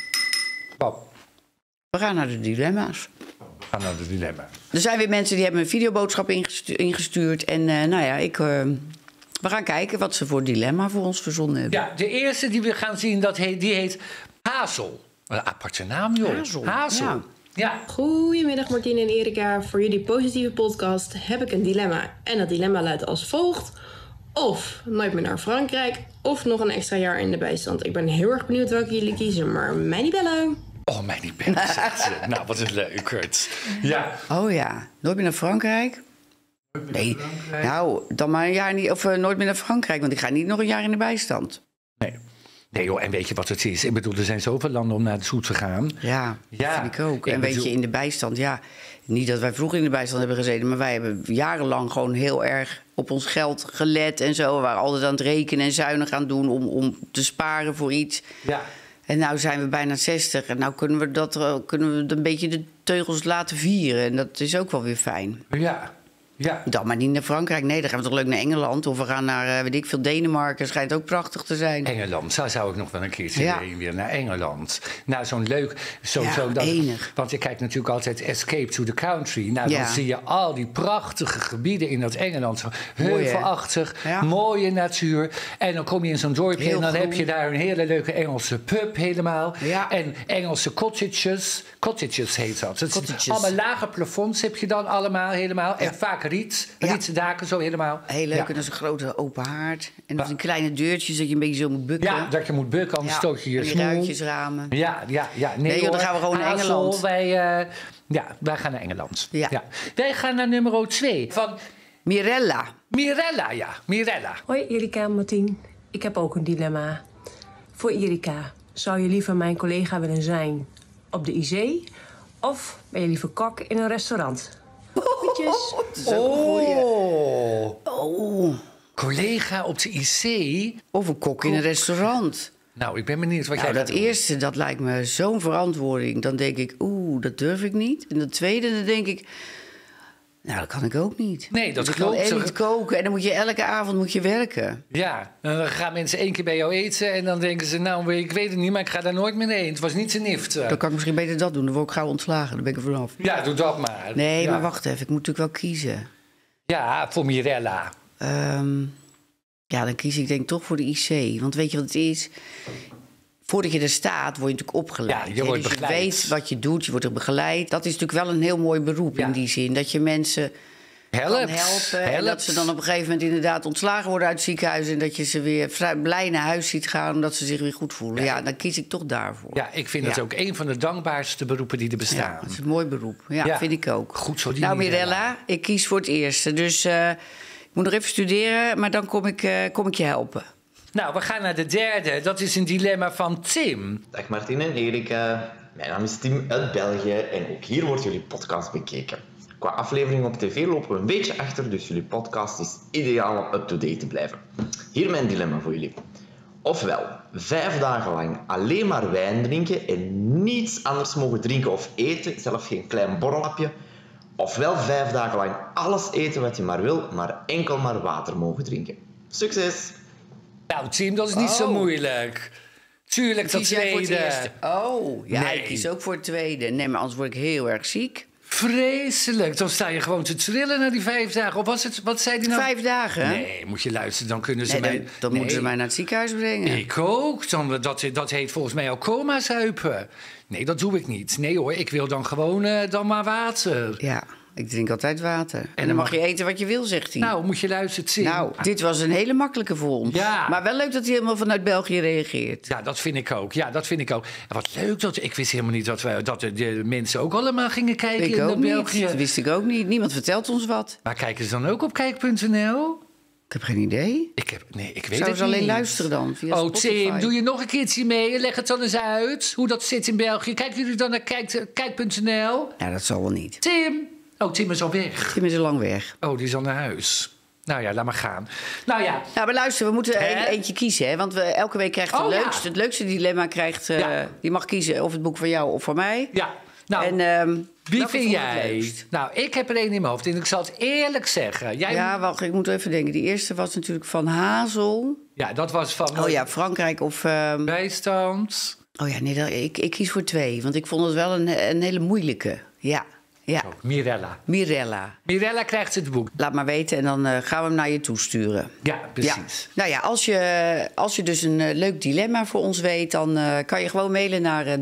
[SPEAKER 3] We gaan naar de dilemma's. Er zijn weer mensen die hebben een videoboodschap ingestuurd. En we gaan kijken wat ze voor dilemma voor ons verzonnen hebben.
[SPEAKER 2] Ja, de eerste die we gaan zien, die heet Hazel. Een aparte naam, joh. Hazel. Ja.
[SPEAKER 4] Goedemiddag Martien en Erika. Voor jullie positieve podcast heb ik een dilemma. En dat dilemma luidt als volgt. of nooit meer naar Frankrijk, of nog een extra jaar in de bijstand. Ik ben heel erg benieuwd welke jullie kiezen, maar mij niet bellen.
[SPEAKER 2] Oh, mij niet bellen, zegt ze. Nou, wat een leukert. Ja.
[SPEAKER 3] Oh ja, nooit meer naar Frankrijk? Nee, nou, dan maar een jaar niet, of nooit meer naar Frankrijk, want ik ga niet nog een jaar in de bijstand.
[SPEAKER 2] Nee joh, en weet je wat het is? Ik bedoel, er zijn zoveel landen om naar de zoet te gaan.
[SPEAKER 3] Ja,
[SPEAKER 2] Ja,
[SPEAKER 3] vind ik ook.
[SPEAKER 2] ik
[SPEAKER 3] En weet
[SPEAKER 2] bedoel-
[SPEAKER 3] je, in de bijstand, ja, niet dat wij vroeger in de bijstand hebben gezeten, maar wij hebben jarenlang gewoon heel erg op ons geld gelet en zo. We waren altijd aan het rekenen en zuinig aan doen om te sparen voor iets.
[SPEAKER 2] Ja.
[SPEAKER 3] En nou zijn we bijna 60 en nou kunnen we een beetje de teugels laten vieren. En dat is ook wel weer fijn.
[SPEAKER 2] Ja. Ja.
[SPEAKER 3] Dan maar niet naar Frankrijk. Nee, dan gaan we toch leuk naar Engeland. Of we gaan naar, weet ik veel, Denemarken. Schijnt ook prachtig te zijn.
[SPEAKER 2] Engeland, daar zou ik nog wel een keertje
[SPEAKER 3] Ja.
[SPEAKER 2] heen willen, naar Engeland. Nou, zo'n leuk...
[SPEAKER 3] Ja, enig.
[SPEAKER 2] Want je kijkt natuurlijk altijd Escape to the Country. Nou,
[SPEAKER 3] Ja.
[SPEAKER 2] dan zie je al die prachtige gebieden in dat Engeland. Zo
[SPEAKER 3] Mooi, hè?
[SPEAKER 2] heuvelachtig,
[SPEAKER 3] Ja.
[SPEAKER 2] mooie natuur. En dan kom je in zo'n dorpje
[SPEAKER 3] Heel
[SPEAKER 2] en dan
[SPEAKER 3] groen.
[SPEAKER 2] heb je daar een hele leuke Engelse pub helemaal.
[SPEAKER 3] Ja.
[SPEAKER 2] En Engelse cottages. Cottages heet dat. Het is
[SPEAKER 3] Cottages.
[SPEAKER 2] allemaal lage plafonds heb je dan allemaal helemaal. En
[SPEAKER 3] Ja.
[SPEAKER 2] vaak riet.
[SPEAKER 3] Ja.
[SPEAKER 2] Rietse daken zo helemaal.
[SPEAKER 3] Heel leuk.
[SPEAKER 2] Ja.
[SPEAKER 3] En dan is een grote open haard. En dan
[SPEAKER 2] Ja.
[SPEAKER 3] die kleine deurtjes dat je een beetje zo moet bukken.
[SPEAKER 2] Ja, dat je moet bukken, anders stoot je je
[SPEAKER 3] en die
[SPEAKER 2] smoel.
[SPEAKER 3] ruitjesramen.
[SPEAKER 2] Ja. Nee,
[SPEAKER 3] Nee, joh, dan
[SPEAKER 2] hoor.
[SPEAKER 3] gaan we gewoon naar
[SPEAKER 2] Hazel,
[SPEAKER 3] Engeland.
[SPEAKER 2] Wij gaan naar Engeland.
[SPEAKER 3] Ja.
[SPEAKER 2] Wij gaan naar nummer 2 van
[SPEAKER 3] Mirella.
[SPEAKER 2] Mirella, ja. Mirella.
[SPEAKER 5] Hoi Erika en Martien. Ik heb ook een dilemma. Voor Erika, zou je liever mijn collega willen zijn op de IC... of ben je liever kok in een restaurant? Groetjes.
[SPEAKER 3] Dat is ook een goeie.
[SPEAKER 2] Oh. Collega op de IC.
[SPEAKER 3] Of een kok in een restaurant.
[SPEAKER 2] Nou, ik ben benieuwd wat
[SPEAKER 3] Nou,
[SPEAKER 2] jij
[SPEAKER 3] dat
[SPEAKER 2] gaat doen.
[SPEAKER 3] eerste, dat lijkt me zo'n verantwoording. Dan denk ik, dat durf ik niet. En dat tweede, dan denk ik... Nou, dat kan ik ook niet.
[SPEAKER 2] Nee, dat
[SPEAKER 3] Want ik kan
[SPEAKER 2] klopt.
[SPEAKER 3] en niet koken. En dan moet je elke avond werken.
[SPEAKER 2] Ja, dan gaan mensen 1 keer bij jou eten en dan denken ze... nou, ik weet het niet, maar ik ga daar nooit meer heen. Het was niet zijn nift.
[SPEAKER 3] Dan kan ik misschien beter dat doen. Dan word ik gauw ontslagen. Dan ben ik er vanaf.
[SPEAKER 2] Ja, doe dat maar.
[SPEAKER 3] Nee,
[SPEAKER 2] Ja.
[SPEAKER 3] maar wacht even. Ik moet natuurlijk wel kiezen.
[SPEAKER 2] Ja, voor Mirella.
[SPEAKER 3] Ja, dan kies ik denk ik toch voor de IC. Want weet je wat het is? Voordat je er staat, word je natuurlijk opgeleid.
[SPEAKER 2] Ja, je
[SPEAKER 3] hè?
[SPEAKER 2] wordt
[SPEAKER 3] dus
[SPEAKER 2] begeleid.
[SPEAKER 3] je weet wat je doet, je wordt er begeleid. Dat is natuurlijk wel een heel mooi beroep
[SPEAKER 2] Ja.
[SPEAKER 3] in die zin. Dat je mensen kan helpen. En dat ze dan op een gegeven moment inderdaad ontslagen worden uit het ziekenhuis... en dat je ze weer blij naar huis ziet gaan omdat ze zich weer goed voelen. Ja, dan kies ik toch daarvoor.
[SPEAKER 2] Ja, ik vind het ook een van de dankbaarste beroepen die er bestaan.
[SPEAKER 3] Ja, dat is een mooi beroep. Ja,
[SPEAKER 2] Ja.
[SPEAKER 3] vind ik ook.
[SPEAKER 2] Goed zo, die
[SPEAKER 3] Nou,
[SPEAKER 2] Mirella.
[SPEAKER 3] Mirella, ik kies voor het eerste. Dus ik moet nog even studeren, maar dan kom ik je helpen.
[SPEAKER 2] Nou, we gaan naar de derde. Dat is een dilemma van Tim.
[SPEAKER 6] Dag Martien en Erika, mijn naam is Tim uit België en ook hier wordt jullie podcast bekeken. Qua aflevering op tv lopen we een beetje achter, dus jullie podcast is ideaal om up-to-date te blijven. Hier mijn dilemma voor jullie. Ofwel, 5 dagen lang alleen maar wijn drinken en niets anders mogen drinken of eten, zelfs geen klein borrelhapje. Ofwel 5 dagen lang alles eten wat je maar wil, maar enkel maar water mogen drinken. Succes!
[SPEAKER 2] Nou, Tim, dat is niet zo moeilijk. Tuurlijk, dat
[SPEAKER 3] Kies jij voor het
[SPEAKER 2] tweede.
[SPEAKER 3] eerste? Oh, ja,
[SPEAKER 2] Nee.
[SPEAKER 3] ik kies ook voor het tweede. Nee, maar anders word ik heel erg ziek.
[SPEAKER 2] Vreselijk. Dan sta je gewoon te trillen na die 5 dagen. Of was het, wat zei die nou?
[SPEAKER 3] 5 dagen?
[SPEAKER 2] Nee, moet je luisteren. Dan kunnen ze
[SPEAKER 3] Nee,
[SPEAKER 2] mij...
[SPEAKER 3] dan moeten ze mij naar het ziekenhuis brengen.
[SPEAKER 2] Ik ook. Dat heet volgens mij al coma-zuipen. Nee, dat doe ik niet. Nee hoor, ik wil dan gewoon dan maar water.
[SPEAKER 3] Ja, ik drink altijd water. En dan mag je eten wat je wil, zegt hij.
[SPEAKER 2] Nou, moet je luisteren, Tim.
[SPEAKER 3] Nou, dit was een hele makkelijke voor ons.
[SPEAKER 2] Ja.
[SPEAKER 3] Maar wel leuk dat hij helemaal vanuit België reageert.
[SPEAKER 2] Ja, dat vind ik ook. Ja, dat vind ik ook. En wat leuk dat... Ik wist helemaal niet dat de mensen ook allemaal gingen kijken
[SPEAKER 3] Ik
[SPEAKER 2] in
[SPEAKER 3] ook niet.
[SPEAKER 2] België.
[SPEAKER 3] Dat wist ik ook niet. Niemand vertelt ons wat.
[SPEAKER 2] Maar kijken ze dan ook op kijk.nl?
[SPEAKER 3] Ik heb geen idee.
[SPEAKER 2] Ik weet
[SPEAKER 3] Zouden
[SPEAKER 2] het
[SPEAKER 3] ze alleen
[SPEAKER 2] niet.
[SPEAKER 3] luisteren dan? Via
[SPEAKER 2] Oh,
[SPEAKER 3] Spotify?
[SPEAKER 2] Tim, doe je nog een keertje mee en leg het dan eens uit. Hoe dat zit in België. Kijken jullie dan naar kijk.nl?
[SPEAKER 3] Nou, dat zal wel niet.
[SPEAKER 2] Tim! Oh, Tim is al weg.
[SPEAKER 3] Tim is al lang weg.
[SPEAKER 2] Oh, die is al naar huis. Nou ja, laat maar gaan. Nou ja,
[SPEAKER 3] Nou, maar luister, we moeten
[SPEAKER 2] Hè?
[SPEAKER 3] eentje kiezen, hè? Want elke week krijgt
[SPEAKER 2] Oh, ja.
[SPEAKER 3] het leukste dilemma krijgt...
[SPEAKER 2] Ja.
[SPEAKER 3] Die mag kiezen of het boek van jou of van mij.
[SPEAKER 2] ja. Nou,
[SPEAKER 3] En
[SPEAKER 2] wie
[SPEAKER 3] welke
[SPEAKER 2] vind
[SPEAKER 3] vond je het
[SPEAKER 2] jij?
[SPEAKER 3] leukst?
[SPEAKER 2] Nou, ik heb er één in mijn hoofd en ik zal het eerlijk zeggen. Jij...
[SPEAKER 3] Ja, wacht, ik moet even denken. Die eerste was natuurlijk van Hazel.
[SPEAKER 2] Ja, dat was van
[SPEAKER 3] Oh ja, Frankrijk of...
[SPEAKER 2] bijstand.
[SPEAKER 3] Oh ja, nee, ik kies voor 2. Want ik vond het wel een hele moeilijke. Ja.
[SPEAKER 2] Mirella.
[SPEAKER 3] Mirella.
[SPEAKER 2] Mirella krijgt het boek.
[SPEAKER 3] Laat maar weten en dan gaan we hem naar je toesturen.
[SPEAKER 2] Ja, precies.
[SPEAKER 3] Ja. Nou ja, als je dus een leuk dilemma voor ons weet... dan kan je gewoon mailen naar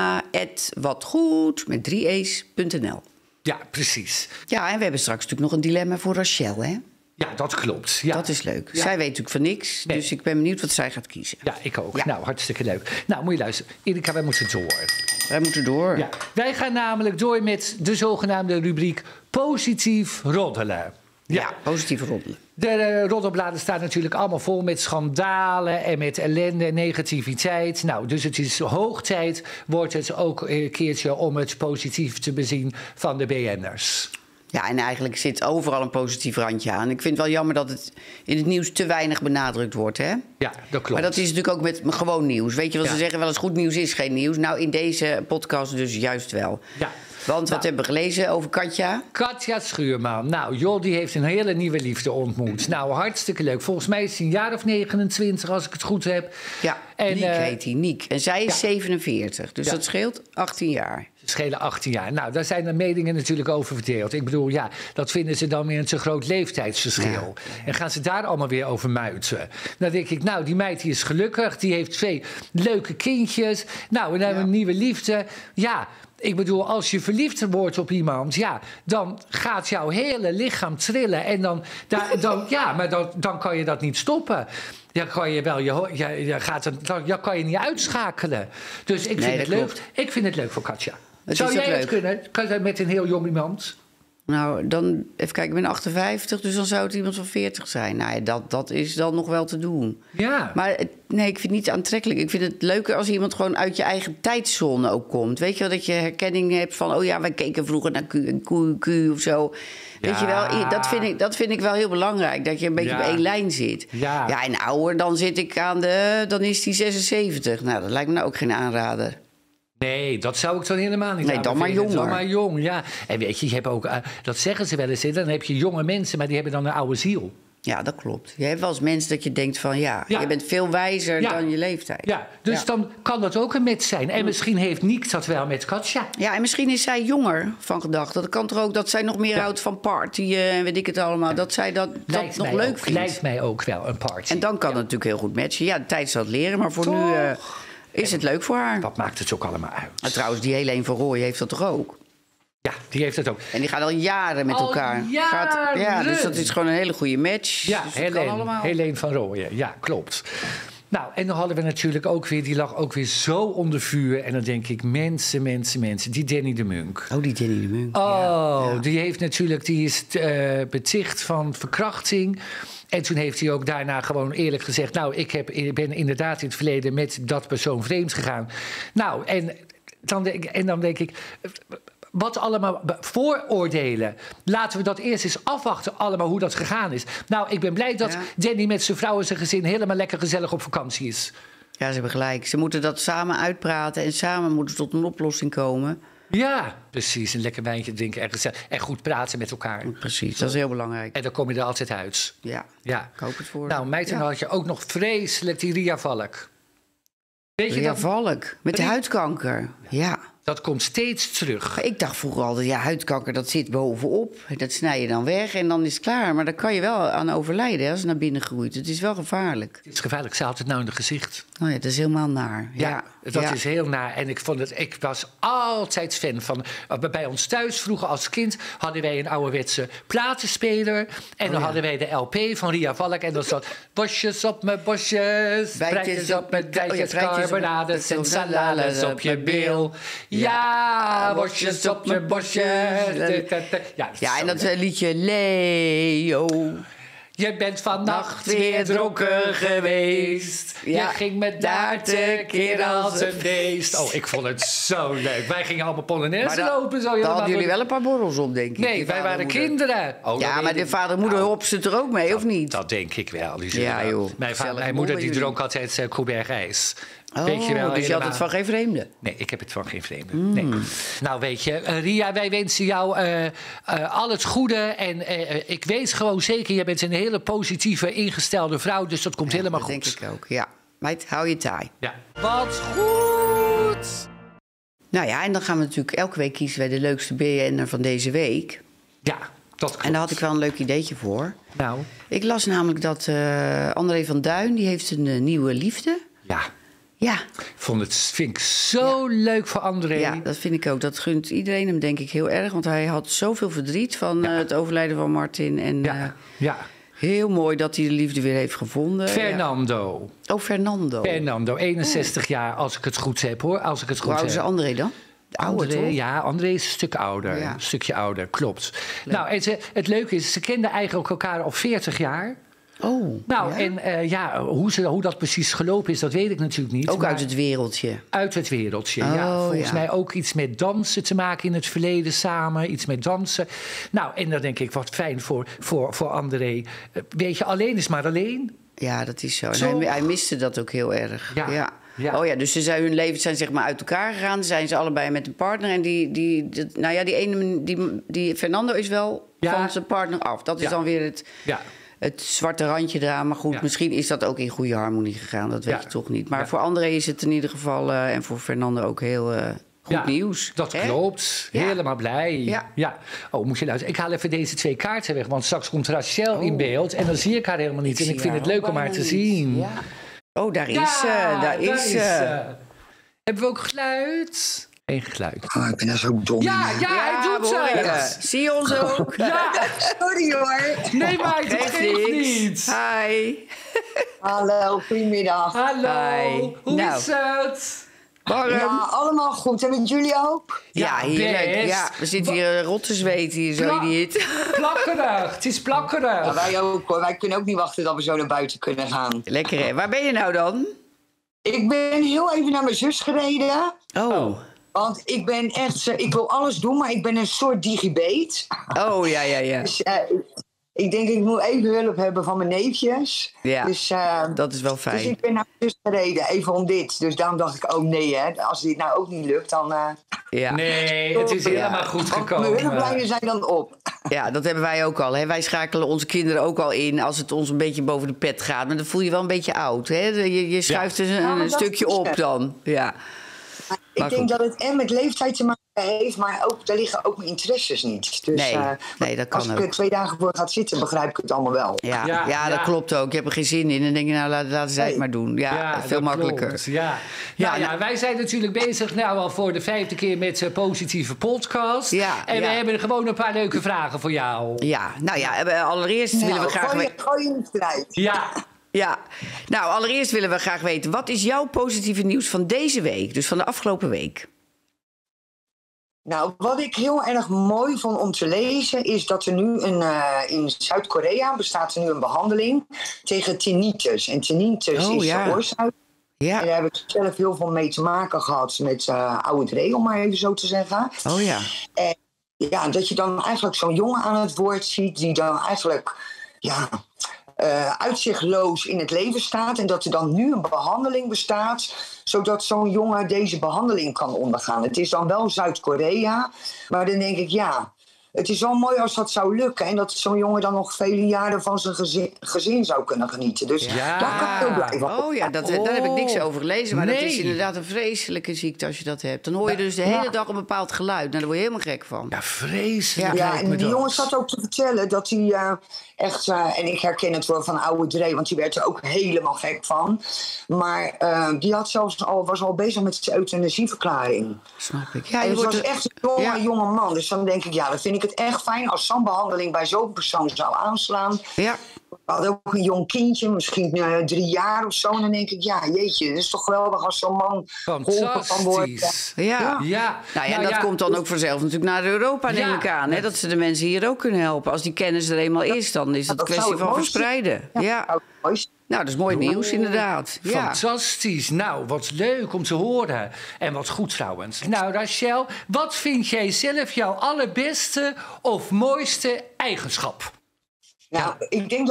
[SPEAKER 3] dilemma@watgoed met 3e's.nl.
[SPEAKER 2] Ja, precies.
[SPEAKER 3] Ja, en we hebben straks natuurlijk nog een dilemma voor Rachel, hè?
[SPEAKER 2] Ja, dat klopt. Ja.
[SPEAKER 3] Dat is leuk.
[SPEAKER 2] Ja.
[SPEAKER 3] Zij weet natuurlijk van niks,
[SPEAKER 2] Nee.
[SPEAKER 3] dus ik ben benieuwd wat zij gaat kiezen.
[SPEAKER 2] Ja, ik ook.
[SPEAKER 3] Ja.
[SPEAKER 2] Nou, hartstikke leuk. Nou, moet je luisteren. Erika, wij moeten door.
[SPEAKER 3] Wij moeten door.
[SPEAKER 2] Ja. Wij gaan namelijk door met de zogenaamde rubriek positief roddelen.
[SPEAKER 3] Ja, positief roddelen.
[SPEAKER 2] De roddelbladen staan natuurlijk allemaal vol met schandalen en met ellende en negativiteit. Nou, dus het is hoog tijd, wordt het ook een keertje om het positief te bezien van de BN'ers.
[SPEAKER 3] Ja, en eigenlijk zit overal een positief randje aan. Ik vind het wel jammer dat het in het nieuws te weinig benadrukt wordt, hè?
[SPEAKER 2] Ja, dat klopt.
[SPEAKER 3] Maar dat is natuurlijk ook met gewoon nieuws. Weet je wat
[SPEAKER 2] Ja.
[SPEAKER 3] ze zeggen? Wel eens goed nieuws is geen nieuws. Nou, in deze podcast dus juist wel.
[SPEAKER 2] Ja.
[SPEAKER 3] Want wat hebben we gelezen over Katja?
[SPEAKER 2] Katja Schuurman. Nou, joh, die heeft een hele nieuwe liefde ontmoet. Nou, hartstikke leuk. Volgens mij is hij een jaar of 29, als ik het goed heb.
[SPEAKER 3] Ja,
[SPEAKER 2] En,
[SPEAKER 3] Niek heet hij, Niek. En zij is
[SPEAKER 2] ja.
[SPEAKER 3] 47, dus
[SPEAKER 2] Ja.
[SPEAKER 3] dat scheelt 18 jaar.
[SPEAKER 2] Ze schelen 18 jaar. Nou, daar zijn de meningen natuurlijk over verdeeld. Ik bedoel, ja, dat vinden ze dan weer een te groot leeftijdsverschil. En gaan ze daar allemaal weer over muiten. Dan denk ik, nou, die meid die is gelukkig. Die heeft 2 leuke kindjes. Nou, en dan hebben we een nieuwe liefde. Ja, ik bedoel, als je verliefd wordt op iemand, ja, dan gaat jouw hele lichaam trillen. En dan kan je dat niet stoppen. Dan kan je wel, je kan je niet uitschakelen. Dus ik vind
[SPEAKER 3] Nee,
[SPEAKER 2] het
[SPEAKER 3] dat
[SPEAKER 2] leuk.
[SPEAKER 3] klopt.
[SPEAKER 2] Ik vind het leuk voor Katja.
[SPEAKER 3] Het
[SPEAKER 2] Zou
[SPEAKER 3] is ook
[SPEAKER 2] jij het
[SPEAKER 3] leuk.
[SPEAKER 2] kunnen? Kan je met een heel jong iemand?
[SPEAKER 3] Nou, dan even kijken, ik ben 58, dus dan zou het iemand van 40 zijn. Nou ja, dat is dan nog wel te doen.
[SPEAKER 2] Ja.
[SPEAKER 3] Maar nee, ik vind het niet aantrekkelijk. Ik vind het leuker als iemand gewoon uit je eigen tijdzone ook komt. Weet je wel, dat je herkenning hebt van... oh ja, wij keken vroeger naar Q of zo. Weet je wel, dat vind ik wel heel belangrijk. Dat je een beetje
[SPEAKER 2] Ja.
[SPEAKER 3] op één lijn zit.
[SPEAKER 2] Ja.
[SPEAKER 3] En ouder, dan zit ik dan is die 76. Nou, dat lijkt me nou ook geen aanrader.
[SPEAKER 2] Nee, dat zou ik dan helemaal niet
[SPEAKER 3] Nee,
[SPEAKER 2] aan
[SPEAKER 3] dan maar
[SPEAKER 2] bevelen.
[SPEAKER 3] jonger.
[SPEAKER 2] Dan maar jong, ja. En weet je hebt ook, dat zeggen ze wel eens, hè, dan heb je jonge mensen, maar die hebben dan een oude ziel.
[SPEAKER 3] Ja, dat klopt. Je hebt wel eens mensen dat je denkt van... ja,
[SPEAKER 2] Ja.
[SPEAKER 3] je bent veel wijzer
[SPEAKER 2] Ja.
[SPEAKER 3] dan je leeftijd.
[SPEAKER 2] Ja, dus dan kan dat ook een match zijn. En misschien heeft Niek dat wel met Katja.
[SPEAKER 3] Ja, en misschien is zij jonger van gedachte. Dat kan toch ook dat zij nog meer houdt van partyen en weet ik het allemaal. Dat zij dat nog leuk vindt.
[SPEAKER 2] Lijkt mij ook wel een party.
[SPEAKER 3] En dan kan het natuurlijk heel goed matchen. Ja, de tijd zal het leren, maar voor
[SPEAKER 2] Toch?
[SPEAKER 3] nu is het leuk voor haar.
[SPEAKER 2] Wat maakt het ook allemaal uit?
[SPEAKER 3] Maar trouwens, die Helene van Rooij heeft dat toch ook?
[SPEAKER 2] Ja, die heeft het ook.
[SPEAKER 3] En die gaan al jaren met
[SPEAKER 2] Al
[SPEAKER 3] elkaar.
[SPEAKER 2] jaren!
[SPEAKER 3] Ja, dus dat is gewoon een hele goede match.
[SPEAKER 2] Ja,
[SPEAKER 3] dus dat kan allemaal.
[SPEAKER 2] Helene van Rooyen. Ja, klopt. Nou, en dan hadden we natuurlijk ook weer... die lag ook weer zo onder vuur. En dan denk ik, mensen, die Danny de Munk.
[SPEAKER 3] Oh, die Danny de Munk.
[SPEAKER 2] Oh,
[SPEAKER 3] Ja.
[SPEAKER 2] die is beticht van verkrachting. En toen heeft hij ook daarna gewoon eerlijk gezegd... nou, ik ben inderdaad in het verleden met dat persoon vreemd gegaan. Nou, en dan denk ik... Wat allemaal vooroordelen. Laten we dat eerst eens afwachten, allemaal hoe dat gegaan is. Nou, ik ben blij dat
[SPEAKER 3] Ja.
[SPEAKER 2] Danny met zijn vrouw en zijn gezin... helemaal lekker gezellig op vakantie is.
[SPEAKER 3] Ja, ze hebben gelijk. Ze moeten dat samen uitpraten en samen moeten tot een oplossing komen.
[SPEAKER 2] Ja, precies. Een lekker wijntje drinken en goed praten met elkaar.
[SPEAKER 3] Precies, dat is heel belangrijk.
[SPEAKER 2] En dan kom je er altijd uit.
[SPEAKER 3] Ja,
[SPEAKER 2] Ja.
[SPEAKER 3] ik hoop het voor.
[SPEAKER 2] Nou, meid, dan
[SPEAKER 3] Ja.
[SPEAKER 2] had je ook nog vreselijk die Ria Valk. Weet je
[SPEAKER 3] Ria
[SPEAKER 2] dat?
[SPEAKER 3] Valk, met de huidkanker. Ja.
[SPEAKER 2] Dat komt steeds terug.
[SPEAKER 3] Ik dacht vroeger altijd, ja, huidkanker, dat zit bovenop. Dat snij je dan weg en dan is het klaar. Maar daar kan je wel aan overlijden hè, als het naar binnen groeit. Het is wel gevaarlijk.
[SPEAKER 2] Het is gevaarlijk. Ze had het nou in het gezicht.
[SPEAKER 3] Oh ja, dat is helemaal naar.
[SPEAKER 2] Ja, dat is heel naar. En ik was altijd fan van... Bij ons thuis vroeger als kind hadden wij een ouderwetse platenspeler. En dan hadden wij de LP van Ria Valk. En dan zat bosjes op mijn bosjes, bijtjes op mijn bijtjes, carbonades en salades op je bil. Ja, bosjes op mijn bosjes.
[SPEAKER 3] Ja, en dat liedje Leo.
[SPEAKER 2] Je bent vannacht weer dronken geweest.
[SPEAKER 3] Ja.
[SPEAKER 2] Je ging met daar tekeer als een beest. Oh, ik vond het zo leuk. Wij gingen allemaal Polonaise lopen. Zo
[SPEAKER 3] Dan hadden jullie wel een paar borrels op, denk ik.
[SPEAKER 2] Nee,
[SPEAKER 3] je
[SPEAKER 2] wij
[SPEAKER 3] vader
[SPEAKER 2] waren
[SPEAKER 3] en moeder.
[SPEAKER 2] kinderen. Oh,
[SPEAKER 3] Ja,
[SPEAKER 2] dat
[SPEAKER 3] maar
[SPEAKER 2] weet
[SPEAKER 3] de
[SPEAKER 2] ik.
[SPEAKER 3] vader en moeder
[SPEAKER 2] Nou,
[SPEAKER 3] hopsen er ook mee, of niet?
[SPEAKER 2] Dat denk ik wel. Die
[SPEAKER 3] Ja,
[SPEAKER 2] zullen wel.
[SPEAKER 3] joh.
[SPEAKER 2] Mijn
[SPEAKER 3] Gezellig
[SPEAKER 2] moeder
[SPEAKER 3] mooi,
[SPEAKER 2] die
[SPEAKER 3] jullie.
[SPEAKER 2] dronk altijd Coubert ijs.
[SPEAKER 3] Oh,
[SPEAKER 2] Weet je wel,
[SPEAKER 3] dus je had het van geen vreemde.
[SPEAKER 2] Nee, ik heb het van geen vreemde. Nee. Nou, weet je, Ria, wij wensen jou al het goede. En ik weet gewoon zeker, jij bent een hele positieve, ingestelde vrouw. Dus dat komt helemaal
[SPEAKER 3] dat
[SPEAKER 2] goed.
[SPEAKER 3] denk ik ook, ja. Meid, hou je taai.
[SPEAKER 2] Ja. Wat goed!
[SPEAKER 3] Nou ja, en dan gaan we natuurlijk elke week kiezen wij de leukste BN'er van deze week.
[SPEAKER 2] Ja, dat klopt.
[SPEAKER 3] En daar had ik wel een leuk ideetje voor.
[SPEAKER 2] Nou,
[SPEAKER 3] Ik las namelijk dat André van Duin, die heeft een nieuwe liefde.
[SPEAKER 2] ja.
[SPEAKER 3] Ja,
[SPEAKER 2] Vind ik zo leuk voor André.
[SPEAKER 3] ja, dat vind ik ook. Dat gunt iedereen hem denk ik heel erg. Want hij had zoveel verdriet van het overlijden van Martin. En
[SPEAKER 2] Ja, ja.
[SPEAKER 3] Heel mooi dat hij de liefde weer heeft gevonden.
[SPEAKER 2] Fernando.
[SPEAKER 3] Ja. Oh, Fernando.
[SPEAKER 2] Fernando, 61 jaar, als ik het goed heb, hoor. Als ik het goed
[SPEAKER 3] Hoe oud is
[SPEAKER 2] heb.
[SPEAKER 3] André dan? De oude,
[SPEAKER 2] André,
[SPEAKER 3] toch?
[SPEAKER 2] ja, André is een stuk ouder.
[SPEAKER 3] Ja.
[SPEAKER 2] Een stukje ouder, klopt. Nou, en het leuke is, ze kenden eigenlijk elkaar al 40 jaar.
[SPEAKER 3] Oh,
[SPEAKER 2] Nou,
[SPEAKER 3] ja?
[SPEAKER 2] en hoe dat precies gelopen is, dat weet ik natuurlijk niet.
[SPEAKER 3] Ook
[SPEAKER 2] maar
[SPEAKER 3] uit het wereldje.
[SPEAKER 2] uit het wereldje,
[SPEAKER 3] Oh,
[SPEAKER 2] ja. Volgens
[SPEAKER 3] ja.
[SPEAKER 2] mij ook iets met dansen te maken in het verleden samen. Iets met dansen. Nou, en dan denk ik, wat fijn voor André. Weet je, alleen is maar alleen.
[SPEAKER 3] Ja, dat is zo. En
[SPEAKER 2] Zo.
[SPEAKER 3] hij miste dat ook heel erg.
[SPEAKER 2] Ja, ja.
[SPEAKER 3] Oh ja, dus hun leven zijn zeg maar uit elkaar gegaan. Zijn ze allebei met een partner. En die Fernando is wel van zijn partner af. Dat is
[SPEAKER 2] Ja.
[SPEAKER 3] dan weer
[SPEAKER 2] Ja.
[SPEAKER 3] het zwarte randje eraan. Maar goed,
[SPEAKER 2] Ja.
[SPEAKER 3] misschien is dat ook in goede harmonie gegaan. Dat weet
[SPEAKER 2] Ja.
[SPEAKER 3] je toch niet. Maar
[SPEAKER 2] Ja.
[SPEAKER 3] voor André is het in ieder geval... en voor Fernando ook heel goed nieuws.
[SPEAKER 2] Dat
[SPEAKER 3] hè?
[SPEAKER 2] klopt.
[SPEAKER 3] Ja.
[SPEAKER 2] Helemaal blij.
[SPEAKER 3] Ja.
[SPEAKER 2] Oh, moet je luisteren. Ik haal even deze 2 kaarten weg, want straks komt Rachel in beeld. En dan zie ik haar helemaal niet. En ik vind het leuk om haar te zien.
[SPEAKER 3] Ja. Oh, daar is
[SPEAKER 2] Ja,
[SPEAKER 3] ze. Daar is ze.
[SPEAKER 2] Hebben we ook geluid? Geen geluid.
[SPEAKER 1] Oh, ik ben daar zo dom.
[SPEAKER 2] Ja, hij doet
[SPEAKER 3] we horen
[SPEAKER 2] het.
[SPEAKER 3] je. Zie je ons ook?
[SPEAKER 2] Ja,
[SPEAKER 1] Sorry hoor.
[SPEAKER 2] nee, maar het geeft niet.
[SPEAKER 3] Hi.
[SPEAKER 1] Hallo, goedemiddag.
[SPEAKER 2] Hallo,
[SPEAKER 3] Hi.
[SPEAKER 2] hoe
[SPEAKER 3] Nou.
[SPEAKER 2] is het?
[SPEAKER 3] Warm.
[SPEAKER 1] Ja, allemaal goed. En met jullie ook?
[SPEAKER 3] Ja, heerlijk.
[SPEAKER 2] best.
[SPEAKER 3] Ja, we zitten hier rot te zweten hier, zo niet.
[SPEAKER 2] Plakkerig, het is
[SPEAKER 1] Ja,
[SPEAKER 2] plakkerig.
[SPEAKER 1] wij ook hoor. Wij kunnen ook niet wachten dat we zo naar buiten kunnen gaan.
[SPEAKER 3] Lekker hè. Waar ben je nou dan?
[SPEAKER 1] Ik ben heel even naar mijn zus gereden.
[SPEAKER 3] Oh.
[SPEAKER 1] Want ik ben echt... ik wil alles doen, maar ik ben een soort digibeet.
[SPEAKER 3] Oh, ja.
[SPEAKER 1] Dus ik denk, ik moet even hulp hebben van mijn neefjes.
[SPEAKER 3] Ja,
[SPEAKER 1] Dus,
[SPEAKER 3] dat is wel
[SPEAKER 1] dus
[SPEAKER 3] fijn.
[SPEAKER 1] ik ben naar mijn zus gereden, even om dit. Dus daarom dacht ik, oh nee hè, als dit nou ook niet lukt, dan...
[SPEAKER 3] Ja.
[SPEAKER 2] Nee, het is helemaal goed
[SPEAKER 1] want mijn
[SPEAKER 2] gekomen.
[SPEAKER 1] hulplijnen zijn dan op.
[SPEAKER 3] Ja, dat hebben wij ook al. Hè. Wij schakelen onze kinderen ook al in als het ons een beetje boven de pet gaat. Maar dan voel je wel een beetje oud. Hè. Je schuift dus
[SPEAKER 1] Ja, maar
[SPEAKER 3] een
[SPEAKER 1] dat
[SPEAKER 3] stukje
[SPEAKER 1] is
[SPEAKER 3] op
[SPEAKER 1] het.
[SPEAKER 3] dan. Ja.
[SPEAKER 1] Ik
[SPEAKER 3] Maar
[SPEAKER 1] denk
[SPEAKER 3] goed.
[SPEAKER 1] dat het en met leeftijd te maken heeft, maar ook, daar liggen ook mijn interesses niet. Dus
[SPEAKER 3] Nee, dat kan
[SPEAKER 1] als ik
[SPEAKER 3] ook.
[SPEAKER 1] er 2 dagen voor ga zitten, begrijp ik het allemaal wel.
[SPEAKER 3] Ja, dat klopt ook. Je hebt er geen zin in. Dan denk je, nou, laten zij het maar doen. Ja, veel
[SPEAKER 2] dat
[SPEAKER 3] makkelijker.
[SPEAKER 2] klopt. Ja.
[SPEAKER 3] Ja,
[SPEAKER 2] Nou ja, wij zijn natuurlijk bezig nou al voor de 5e keer met positieve podcast.
[SPEAKER 3] Ja,
[SPEAKER 2] en we
[SPEAKER 3] ja.
[SPEAKER 2] hebben gewoon een paar leuke vragen voor jou.
[SPEAKER 3] Ja, nou ja, allereerst willen we graag weten...
[SPEAKER 1] Gooi je niet eruit.
[SPEAKER 2] Ja.
[SPEAKER 3] Ja, nou, allereerst willen we graag weten... wat is jouw positieve nieuws van deze week? Dus van de afgelopen week.
[SPEAKER 1] Nou, wat ik heel erg mooi vond om te lezen, is dat er nu in Zuid-Korea bestaat er nu een behandeling tegen tinnitus. En tinnitus is de oorzaak.
[SPEAKER 3] Ja.
[SPEAKER 1] En daar heb ik zelf heel veel mee te maken gehad met ouderdree, om maar even zo te zeggen.
[SPEAKER 3] Oh ja.
[SPEAKER 1] En ja, dat je dan eigenlijk zo'n jongen aan het woord ziet die dan eigenlijk uitzichtloos in het leven staat. En dat er dan nu een behandeling bestaat, zodat zo'n jongen deze behandeling kan ondergaan. Het is dan wel Zuid-Korea, maar dan denk ik, ja, het is wel mooi als dat zou lukken. En dat zo'n jongen dan nog vele jaren van zijn gezin zou kunnen genieten. Dus daar kan ik heel blij van.
[SPEAKER 3] Oh ja, daar heb ik niks over gelezen. Maar dat is inderdaad een vreselijke ziekte als je dat hebt. Dan hoor je dus de hele dag een bepaald geluid. Nou, daar word je helemaal gek van.
[SPEAKER 2] Ja, vreselijk.
[SPEAKER 1] Ja,
[SPEAKER 2] lijkt
[SPEAKER 1] en
[SPEAKER 2] me
[SPEAKER 1] die
[SPEAKER 2] dat.
[SPEAKER 1] jongen zat ook te vertellen dat hij echt... en ik herken het wel van oude Dre, want die werd er ook helemaal gek van. Maar die had was al bezig met zijn euthanasieverklaring.
[SPEAKER 3] Snap ik. Ja,
[SPEAKER 1] En
[SPEAKER 3] je
[SPEAKER 1] het
[SPEAKER 3] wordt
[SPEAKER 1] was echt een jonge man. Dus dan denk ik, ja, dan vind ik het echt fijn als zo'n behandeling bij zo'n persoon zou aanslaan.
[SPEAKER 3] Ja.
[SPEAKER 1] We hadden ook een jong kindje, misschien 3 jaar of zo. En dan denk ik, ja, jeetje, het is toch geweldig als zo'n man geholpen kan worden.
[SPEAKER 2] Fantastisch.
[SPEAKER 3] Ja.
[SPEAKER 2] Ja.
[SPEAKER 3] Nou ja, en dat komt dan ook vanzelf natuurlijk naar Europa, neem ik aan. Hè? Dat ze de mensen hier ook kunnen helpen. Als die kennis er eenmaal is, dan is het een
[SPEAKER 1] dat zou
[SPEAKER 3] kwestie
[SPEAKER 1] het
[SPEAKER 3] van
[SPEAKER 1] mooiste-
[SPEAKER 3] verspreiden. Ja.
[SPEAKER 1] Nou, mooi.
[SPEAKER 3] Nou, dat is mooi nieuws, inderdaad. Ja.
[SPEAKER 2] Fantastisch. Nou, wat leuk om te horen. En wat goed trouwens. Nou, Rachel, wat vind jij zelf jouw allerbeste of mooiste eigenschap?
[SPEAKER 1] Nou, ik denk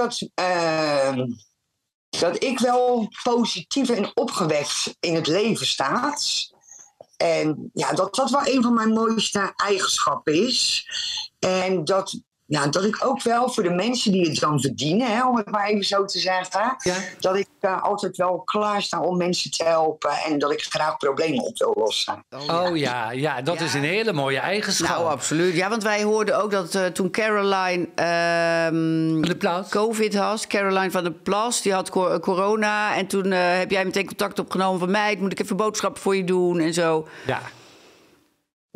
[SPEAKER 1] dat ik wel positief en opgewekt in het leven sta. En ja, dat wel een van mijn mooiste eigenschappen is. En dat ik ook wel voor de mensen die het dan verdienen, hè, om het maar even zo te zeggen, dat ik altijd wel klaar sta om mensen te helpen en dat ik graag problemen op wil lossen.
[SPEAKER 2] Oh ja, dat is een hele mooie eigenschap.
[SPEAKER 3] Nou, absoluut. Ja, want wij hoorden ook dat toen Caroline
[SPEAKER 2] De Plas.
[SPEAKER 3] COVID had, Caroline van der Plas, die had corona. En toen heb jij meteen contact opgenomen van mij. Moet ik even boodschappen voor je doen en zo.
[SPEAKER 2] Ja.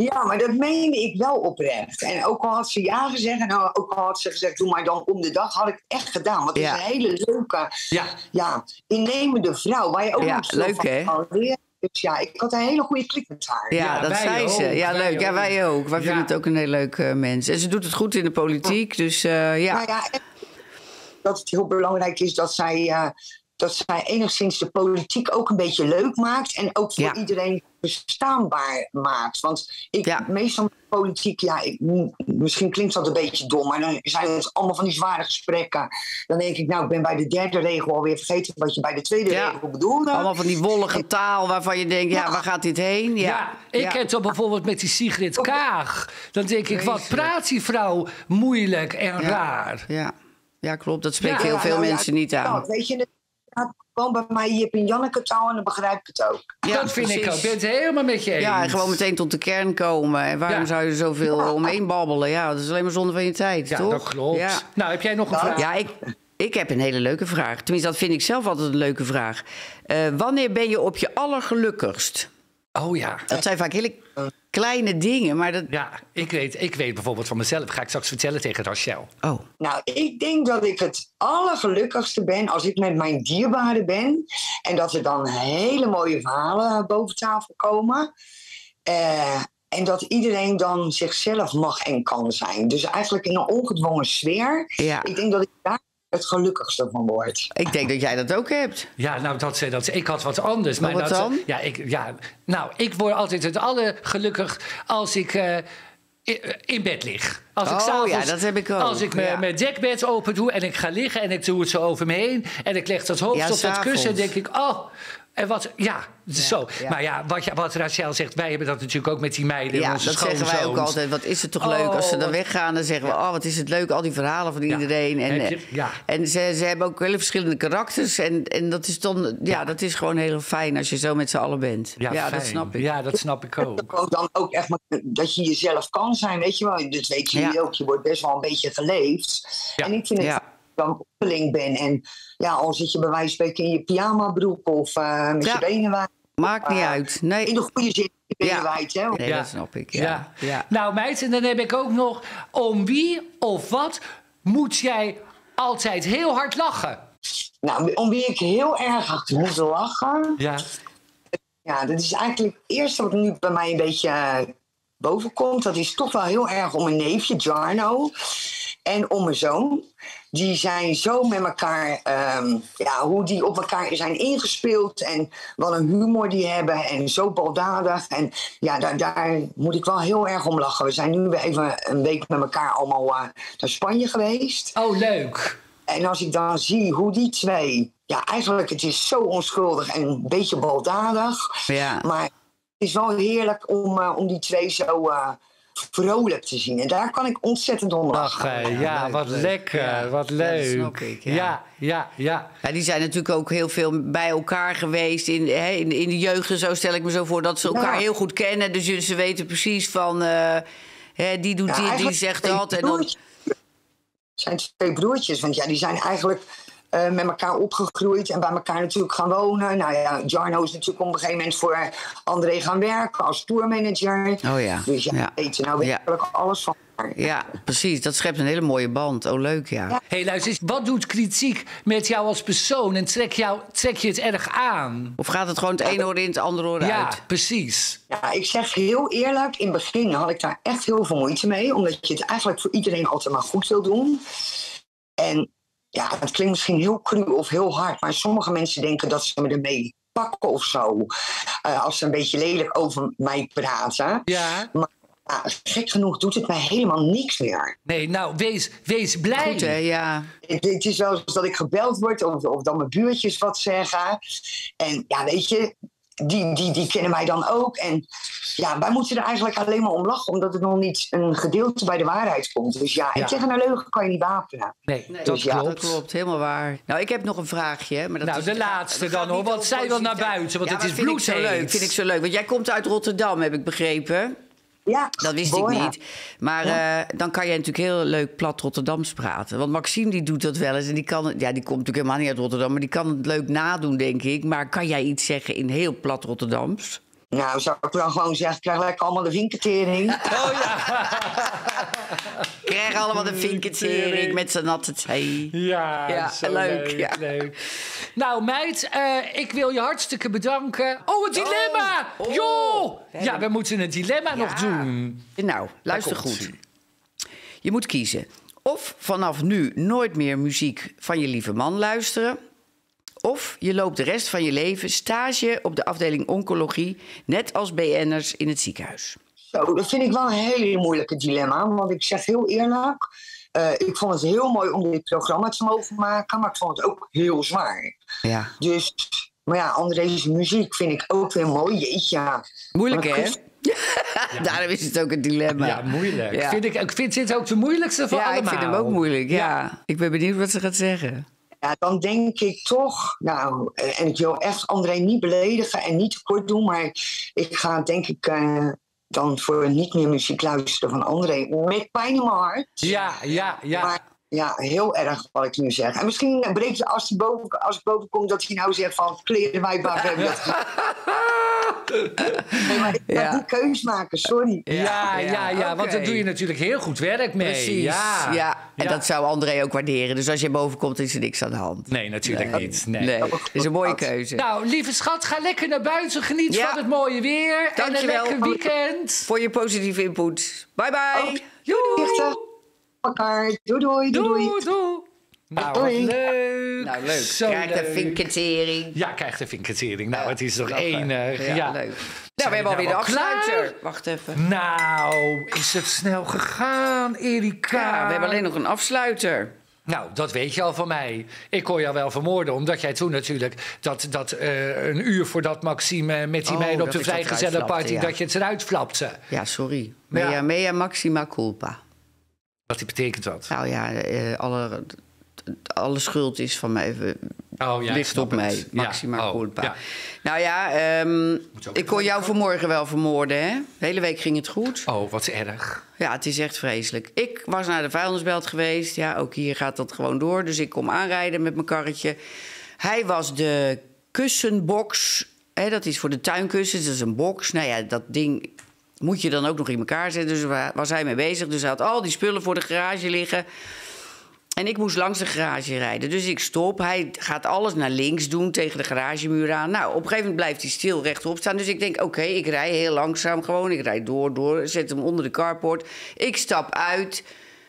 [SPEAKER 1] Ja, maar dat meende ik wel oprecht. En ook al had ze ja gezegd, en ook al had ze gezegd, doe maar dan om de dag, had ik het echt gedaan. Want het is een hele leuke, innemende vrouw, waar je ook nog
[SPEAKER 3] leuk,
[SPEAKER 1] van
[SPEAKER 3] hè?
[SPEAKER 1] kan leren. Dus ja, ik had een hele goede klik met haar.
[SPEAKER 3] Ja, dat zei ze. Ja, leuk. Ja, wij ook. Wij vinden het ook een heel leuk mens. En ze doet het goed in de politiek, dus ja.
[SPEAKER 1] Nou ja, dat het heel belangrijk is dat zij enigszins de politiek ook een beetje leuk maakt. En ook voor iedereen verstaanbaar maakt. Want meestal met politiek, misschien klinkt dat een beetje dom, maar dan zijn het allemaal van die zware gesprekken. Dan denk ik, ik ben bij de derde regel alweer vergeten wat je bij de tweede regel bedoelde.
[SPEAKER 3] Allemaal van die wollige taal waarvan je denkt, waar gaat dit heen?
[SPEAKER 2] Ik heb toch bijvoorbeeld met die Sigrid Kaag. Dan denk ik, wat praat die vrouw moeilijk en raar.
[SPEAKER 3] Ja, klopt. Dat spreekt heel veel mensen niet aan.
[SPEAKER 1] Weet je, gewoon bij mij Jip en Janneke taal en dan begrijp ik het ook.
[SPEAKER 2] Ja, dat vind ik ook. Ik ben het helemaal met je eens.
[SPEAKER 3] Ja, en gewoon meteen tot de kern komen. En waarom zou je er zoveel omheen babbelen? Ja, dat is alleen maar zonde van je tijd, toch?
[SPEAKER 2] Ja, dat klopt. Ja. Nou, heb jij nog een vraag?
[SPEAKER 3] Ja, ik heb een hele leuke vraag. Tenminste, dat vind ik zelf altijd een leuke vraag. Wanneer ben je op je allergelukkigst?
[SPEAKER 2] Oh ja.
[SPEAKER 3] Dat zijn vaak hele kleine dingen, maar dat...
[SPEAKER 2] Ja, ik weet bijvoorbeeld van mezelf. Ga ik straks vertellen tegen Rachel.
[SPEAKER 3] Oh.
[SPEAKER 1] Nou, ik denk dat ik het allergelukkigste ben als ik met mijn dierbaren ben. En dat er dan hele mooie verhalen boven tafel komen. En dat iedereen dan zichzelf mag en kan zijn. Dus eigenlijk in een ongedwongen sfeer. Ja. Ik denk dat ik daar het gelukkigste van word.
[SPEAKER 3] Ik denk dat jij dat ook hebt.
[SPEAKER 2] Ja, nou, ik had wat anders. Maar
[SPEAKER 3] wat dan?
[SPEAKER 2] Ik word altijd het allergelukkig als ik in bed lig. Als ik s'avonds,
[SPEAKER 3] dat heb ik ook.
[SPEAKER 2] Als ik mijn dekbed open doe en ik ga liggen en ik doe het zo over me heen en ik leg dat hoofd op dat kussen, denk ik, en zo. Ja. Maar wat Rachel zegt, wij hebben dat natuurlijk ook met die meiden.
[SPEAKER 3] Ja, dat zeggen wij ook altijd. Wat is het toch leuk als ze dan weggaan, dan zeggen we, wat is het leuk, al die verhalen van iedereen. En ze hebben ook hele verschillende karakters. En dat is dan, dat is gewoon heel fijn als je zo met z'n allen bent.
[SPEAKER 2] Ja, dat snap ik. Ja, dat snap ik ook.
[SPEAKER 1] Dan ook echt dat je jezelf kan zijn, weet je wel. Dat weet je ook, je wordt best wel een beetje geleefd. Ja. En ik vind het dan opgeling ben. En al zit je bij wijze van spreken in je pyjama-broek of met je benen wijd.
[SPEAKER 3] Maakt niet uit. Nee.
[SPEAKER 1] In de goede zin, je benen wijd, hè?
[SPEAKER 3] Nee, dat snap ik. Ja.
[SPEAKER 2] Nou, meid, en dan heb ik ook nog, om wie of wat moet jij altijd heel hard lachen?
[SPEAKER 1] Nou, om wie ik heel erg hard moet lachen. Ja, dat is eigenlijk het eerste wat nu bij mij een beetje boven komt. Dat is toch wel heel erg om mijn neefje, Jarno. En om mijn zoon. Die zijn zo met elkaar, hoe die op elkaar zijn ingespeeld. En wat een humor die hebben. En zo baldadig. En daar moet ik wel heel erg om lachen. We zijn nu weer even een week met elkaar allemaal naar Spanje geweest.
[SPEAKER 2] Oh, leuk.
[SPEAKER 1] En als ik dan zie hoe die twee... Ja, eigenlijk het is zo onschuldig en een beetje baldadig. Ja. Maar het is wel heerlijk om die twee zo... vrolijk te zien. En daar kan ik ontzettend om lachen.
[SPEAKER 2] Wat lekker. Wat leuk.
[SPEAKER 3] Dat snap ik,
[SPEAKER 2] Ja,
[SPEAKER 3] die zijn natuurlijk ook heel veel bij elkaar geweest in de jeugd en zo, stel ik me zo voor, dat ze elkaar heel goed kennen. Dus ze weten precies van... die doet dit, die zegt dat. En dan...
[SPEAKER 1] Het zijn twee broertjes, want die zijn eigenlijk... met elkaar opgegroeid en bij elkaar natuurlijk gaan wonen. Nou ja, Jarno is natuurlijk op een gegeven moment voor André gaan werken als tourmanager.
[SPEAKER 3] Oh ja.
[SPEAKER 1] Dus weet werkelijk alles van haar.
[SPEAKER 3] Ja, precies. Dat schept een hele mooie band. Oh, leuk, ja.
[SPEAKER 2] Hé, luister, wat doet kritiek met jou als persoon en trek je het erg aan?
[SPEAKER 3] Of gaat het gewoon het ene oor in, het andere oor uit?
[SPEAKER 2] Ja, precies.
[SPEAKER 1] Ja, ik zeg heel eerlijk, in het begin had ik daar echt heel veel moeite mee. Omdat je het eigenlijk voor iedereen altijd maar goed wil doen. En... ja, het klinkt misschien heel cru of heel hard, maar sommige mensen denken dat ze me ermee pakken of zo. Als ze een beetje lelijk over mij praten.
[SPEAKER 2] Ja.
[SPEAKER 1] Maar gek genoeg doet het mij helemaal niks meer.
[SPEAKER 2] Nee, nou, wees blij.
[SPEAKER 3] Goed, hè, ja.
[SPEAKER 1] Het is wel eens dat ik gebeld word of dan mijn buurtjes wat zeggen. En ja, weet je... Die kennen mij dan ook. En wij moeten er eigenlijk alleen maar om lachen... omdat het nog niet een gedeelte bij de waarheid komt. Dus en tegen een leugen kan je niet wapenen.
[SPEAKER 2] Nee,
[SPEAKER 3] dus dat klopt. Helemaal waar. Nou, ik heb nog een vraagje. Maar dat is
[SPEAKER 2] de laatste dan, hoor. Want zij wil naar buiten, want het is bloedheet.
[SPEAKER 3] Vind ik zo leuk. Want jij komt uit Rotterdam, heb ik begrepen.
[SPEAKER 1] Ja,
[SPEAKER 3] dat wist ik niet. Maar dan kan jij natuurlijk heel leuk plat Rotterdams praten. Want Maxime die doet dat wel eens. En die komt natuurlijk helemaal niet uit Rotterdam. Maar die kan het leuk nadoen, denk ik. Maar kan jij iets zeggen in heel plat Rotterdams?
[SPEAKER 1] Nou, zou ik dan gewoon zeggen, krijg lekker allemaal de vinkentering.
[SPEAKER 2] Oh ja.
[SPEAKER 3] Krijg allemaal de vinkentering met z'n natte thee.
[SPEAKER 2] Ja, zo
[SPEAKER 3] leuk. Ja.
[SPEAKER 2] leuk. Nou, meid, ik wil je hartstikke bedanken. Oh, het dilemma!
[SPEAKER 3] Oh.
[SPEAKER 2] Joh! Ja, we moeten een dilemma nog doen.
[SPEAKER 3] Nou, luister
[SPEAKER 2] Daar komt
[SPEAKER 3] goed.
[SPEAKER 2] ie.
[SPEAKER 3] Je moet kiezen. Of vanaf nu nooit meer muziek van je lieve man luisteren. Of je loopt de rest van je leven stage op de afdeling oncologie, net als BN'ers in het ziekenhuis.
[SPEAKER 1] Zo, dat vind ik wel een hele moeilijke dilemma. Want ik zeg heel eerlijk, ik vond het heel mooi om dit programma te mogen maken, maar ik vond het ook heel zwaar.
[SPEAKER 3] Ja.
[SPEAKER 1] Dus, maar ja, André's muziek vind ik ook weer mooi. Jeetje, ja.
[SPEAKER 3] Moeilijk,
[SPEAKER 1] Maar
[SPEAKER 3] hè?
[SPEAKER 1] Chris-
[SPEAKER 3] Daarom is het ook een dilemma.
[SPEAKER 2] Ja, moeilijk.
[SPEAKER 3] Ja.
[SPEAKER 2] Ik vind dit ook de moeilijkste van
[SPEAKER 3] Ja,
[SPEAKER 2] allemaal.
[SPEAKER 3] ik vind hem ook moeilijk. Ja. Ik ben benieuwd wat ze gaat zeggen.
[SPEAKER 1] Ja, dan denk ik toch, nou, en ik wil echt André niet beledigen en niet tekort doen, maar ik ga denk ik dan voor niet meer muziek luisteren van André. Met pijn in mijn hart.
[SPEAKER 2] Ja.
[SPEAKER 1] Maar ja, heel erg wat ik nu zeg. En misschien breekt je als ik boven kom dat hij nou zegt van kleren wij waar we hebben dat gedaan. Nee, maar ik ga die keus maken, sorry.
[SPEAKER 2] Ja, want daar doe je natuurlijk heel goed werk mee.
[SPEAKER 3] Precies.
[SPEAKER 2] Ja.
[SPEAKER 3] En dat zou André ook waarderen. Dus als je boven komt, is er niks aan de hand.
[SPEAKER 2] Nee, natuurlijk niet. Nee.
[SPEAKER 3] Nee, dat is een mooie keuze.
[SPEAKER 2] Nou, lieve schat, ga lekker naar buiten. Geniet
[SPEAKER 3] Ja.
[SPEAKER 2] van het mooie weer.
[SPEAKER 3] Dankjewel.
[SPEAKER 2] En een lekker weekend.
[SPEAKER 3] Voor je positieve input. Bye bye.
[SPEAKER 1] Dichter, elkaar. Doei.
[SPEAKER 2] Doei. Nou,
[SPEAKER 1] Doei.
[SPEAKER 2] wat leuk.
[SPEAKER 3] Nou, leuk.
[SPEAKER 2] Zo
[SPEAKER 3] Krijg de
[SPEAKER 2] leuk.
[SPEAKER 3] vinketering.
[SPEAKER 2] Ja, krijg de vinketering. Nou, het is toch enig.
[SPEAKER 3] Ja, leuk. Nou, we hebben alweer de
[SPEAKER 2] nou al klaar?
[SPEAKER 3] afsluiter. Wacht even.
[SPEAKER 2] Nou, is het snel gegaan, Erika?
[SPEAKER 3] Ja, we hebben alleen nog een afsluiter.
[SPEAKER 2] Nou, dat weet je al van mij. Ik kon jou wel vermoorden, omdat jij toen natuurlijk... dat een uur voordat Maxime met die meiden op
[SPEAKER 3] dat
[SPEAKER 2] de
[SPEAKER 3] ik dat
[SPEAKER 2] vrijgezellenparty...
[SPEAKER 3] eruit flapte, ja.
[SPEAKER 2] dat je het eruit flapte.
[SPEAKER 3] Ja, sorry.
[SPEAKER 2] Ja.
[SPEAKER 3] Mea maxima culpa.
[SPEAKER 2] Wat betekent dat?
[SPEAKER 3] Nou ja, alle schuld is van mij.
[SPEAKER 2] Oh, ja,
[SPEAKER 3] Ligt
[SPEAKER 2] snap
[SPEAKER 3] op
[SPEAKER 2] het.
[SPEAKER 3] mij.
[SPEAKER 2] Ja.
[SPEAKER 3] Maxima
[SPEAKER 2] Oh,
[SPEAKER 3] culpa.
[SPEAKER 2] ja.
[SPEAKER 3] Nou ja,
[SPEAKER 2] ook
[SPEAKER 3] ik kon
[SPEAKER 2] even
[SPEAKER 3] jou vanmorgen wel vermoorden, hè? De hele week ging het goed.
[SPEAKER 2] Oh, wat erg.
[SPEAKER 3] Ja, het is echt vreselijk. Ik was naar de vuilnisbelt geweest. Ja, ook hier gaat dat gewoon door. Dus ik kom aanrijden met mijn karretje. Hij was de kussenbox. Hè, dat is voor de tuinkussens. Dat is een box. Nou ja, dat ding moet je dan ook nog in elkaar zetten. Dus waar was hij mee bezig. Dus hij had al die spullen voor de garage liggen. En ik moest langs de garage rijden. Dus ik stop. Hij gaat alles naar links doen, tegen de garagemuur aan. Nou, op een gegeven moment blijft hij stil rechtop staan. Dus ik denk, oké, ik rij heel langzaam gewoon. Ik rijd door, zet hem onder de carport. Ik stap uit.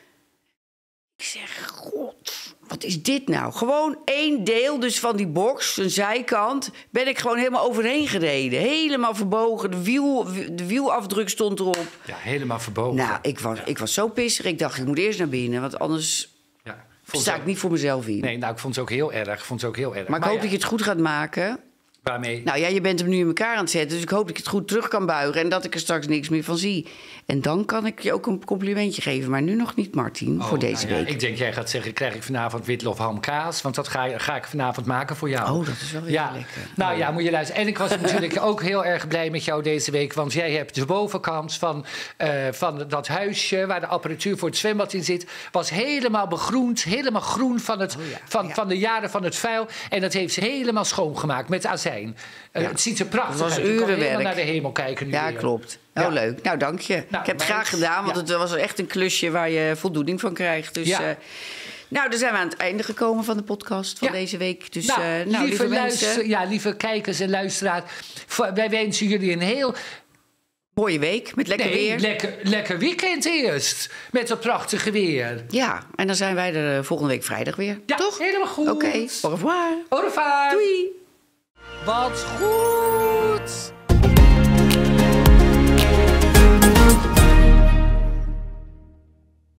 [SPEAKER 3] Ik zeg, god, wat is dit nou? Gewoon één deel dus van die box, een zijkant, ben ik gewoon helemaal overheen gereden. Helemaal verbogen. De wielafdruk stond erop.
[SPEAKER 2] Ja, helemaal verbogen.
[SPEAKER 3] Nou, ik was zo pissig. Ik dacht, ik moet eerst naar binnen, want anders
[SPEAKER 2] Ja,
[SPEAKER 3] sta ik niet voor mezelf in.
[SPEAKER 2] Nee, nou, ik vond het ook heel erg.
[SPEAKER 3] Maar ik hoop dat je het goed gaat maken.
[SPEAKER 2] Waarmee?
[SPEAKER 3] Nou ja, je bent hem nu in elkaar aan het zetten, dus ik hoop dat ik het goed terug kan buigen en dat ik er straks niks meer van zie. En dan kan ik je ook een complimentje geven, maar nu nog niet, Martin, voor deze
[SPEAKER 2] nou ja,
[SPEAKER 3] week.
[SPEAKER 2] ik denk, jij gaat zeggen, krijg ik vanavond witlof hamkaas? Want dat ga ik vanavond maken voor jou.
[SPEAKER 3] Oh, dat is wel weer lekker.
[SPEAKER 2] Nou ja, moet je luisteren. En ik was natuurlijk ook heel erg blij met jou deze week, want jij hebt de bovenkant van dat huisje waar de apparatuur voor het zwembad in zit, was helemaal begroend, helemaal groen van de jaren van het vuil. En dat heeft ze helemaal schoongemaakt met azijn. Het ziet er prachtig
[SPEAKER 3] Dat was
[SPEAKER 2] uit. Je kan
[SPEAKER 3] urenwerk.
[SPEAKER 2] helemaal naar de hemel kijken nu
[SPEAKER 3] Ja,
[SPEAKER 2] weer.
[SPEAKER 3] klopt. Oh,
[SPEAKER 2] Ja.
[SPEAKER 3] leuk. Nou, dank je.
[SPEAKER 2] Nou,
[SPEAKER 3] ik heb het
[SPEAKER 2] maar
[SPEAKER 3] graag gedaan, want het was echt een klusje waar je voldoening van krijgt. Dus,
[SPEAKER 2] Ja.
[SPEAKER 3] nou, dan zijn we aan het einde gekomen van de podcast van
[SPEAKER 2] Ja.
[SPEAKER 3] deze week. Dus,
[SPEAKER 2] Nou,
[SPEAKER 3] lieve mensen,
[SPEAKER 2] lieve kijkers en luisteraars, wij wensen jullie een heel
[SPEAKER 3] mooie week met lekker weer.
[SPEAKER 2] lekker weekend eerst. Met dat prachtige weer.
[SPEAKER 3] Ja, en dan zijn wij er volgende week vrijdag weer.
[SPEAKER 2] Ja,
[SPEAKER 3] toch?
[SPEAKER 2] helemaal goed.
[SPEAKER 3] Oké, au revoir.
[SPEAKER 2] Au revoir.
[SPEAKER 3] Doei.
[SPEAKER 2] Wat goed.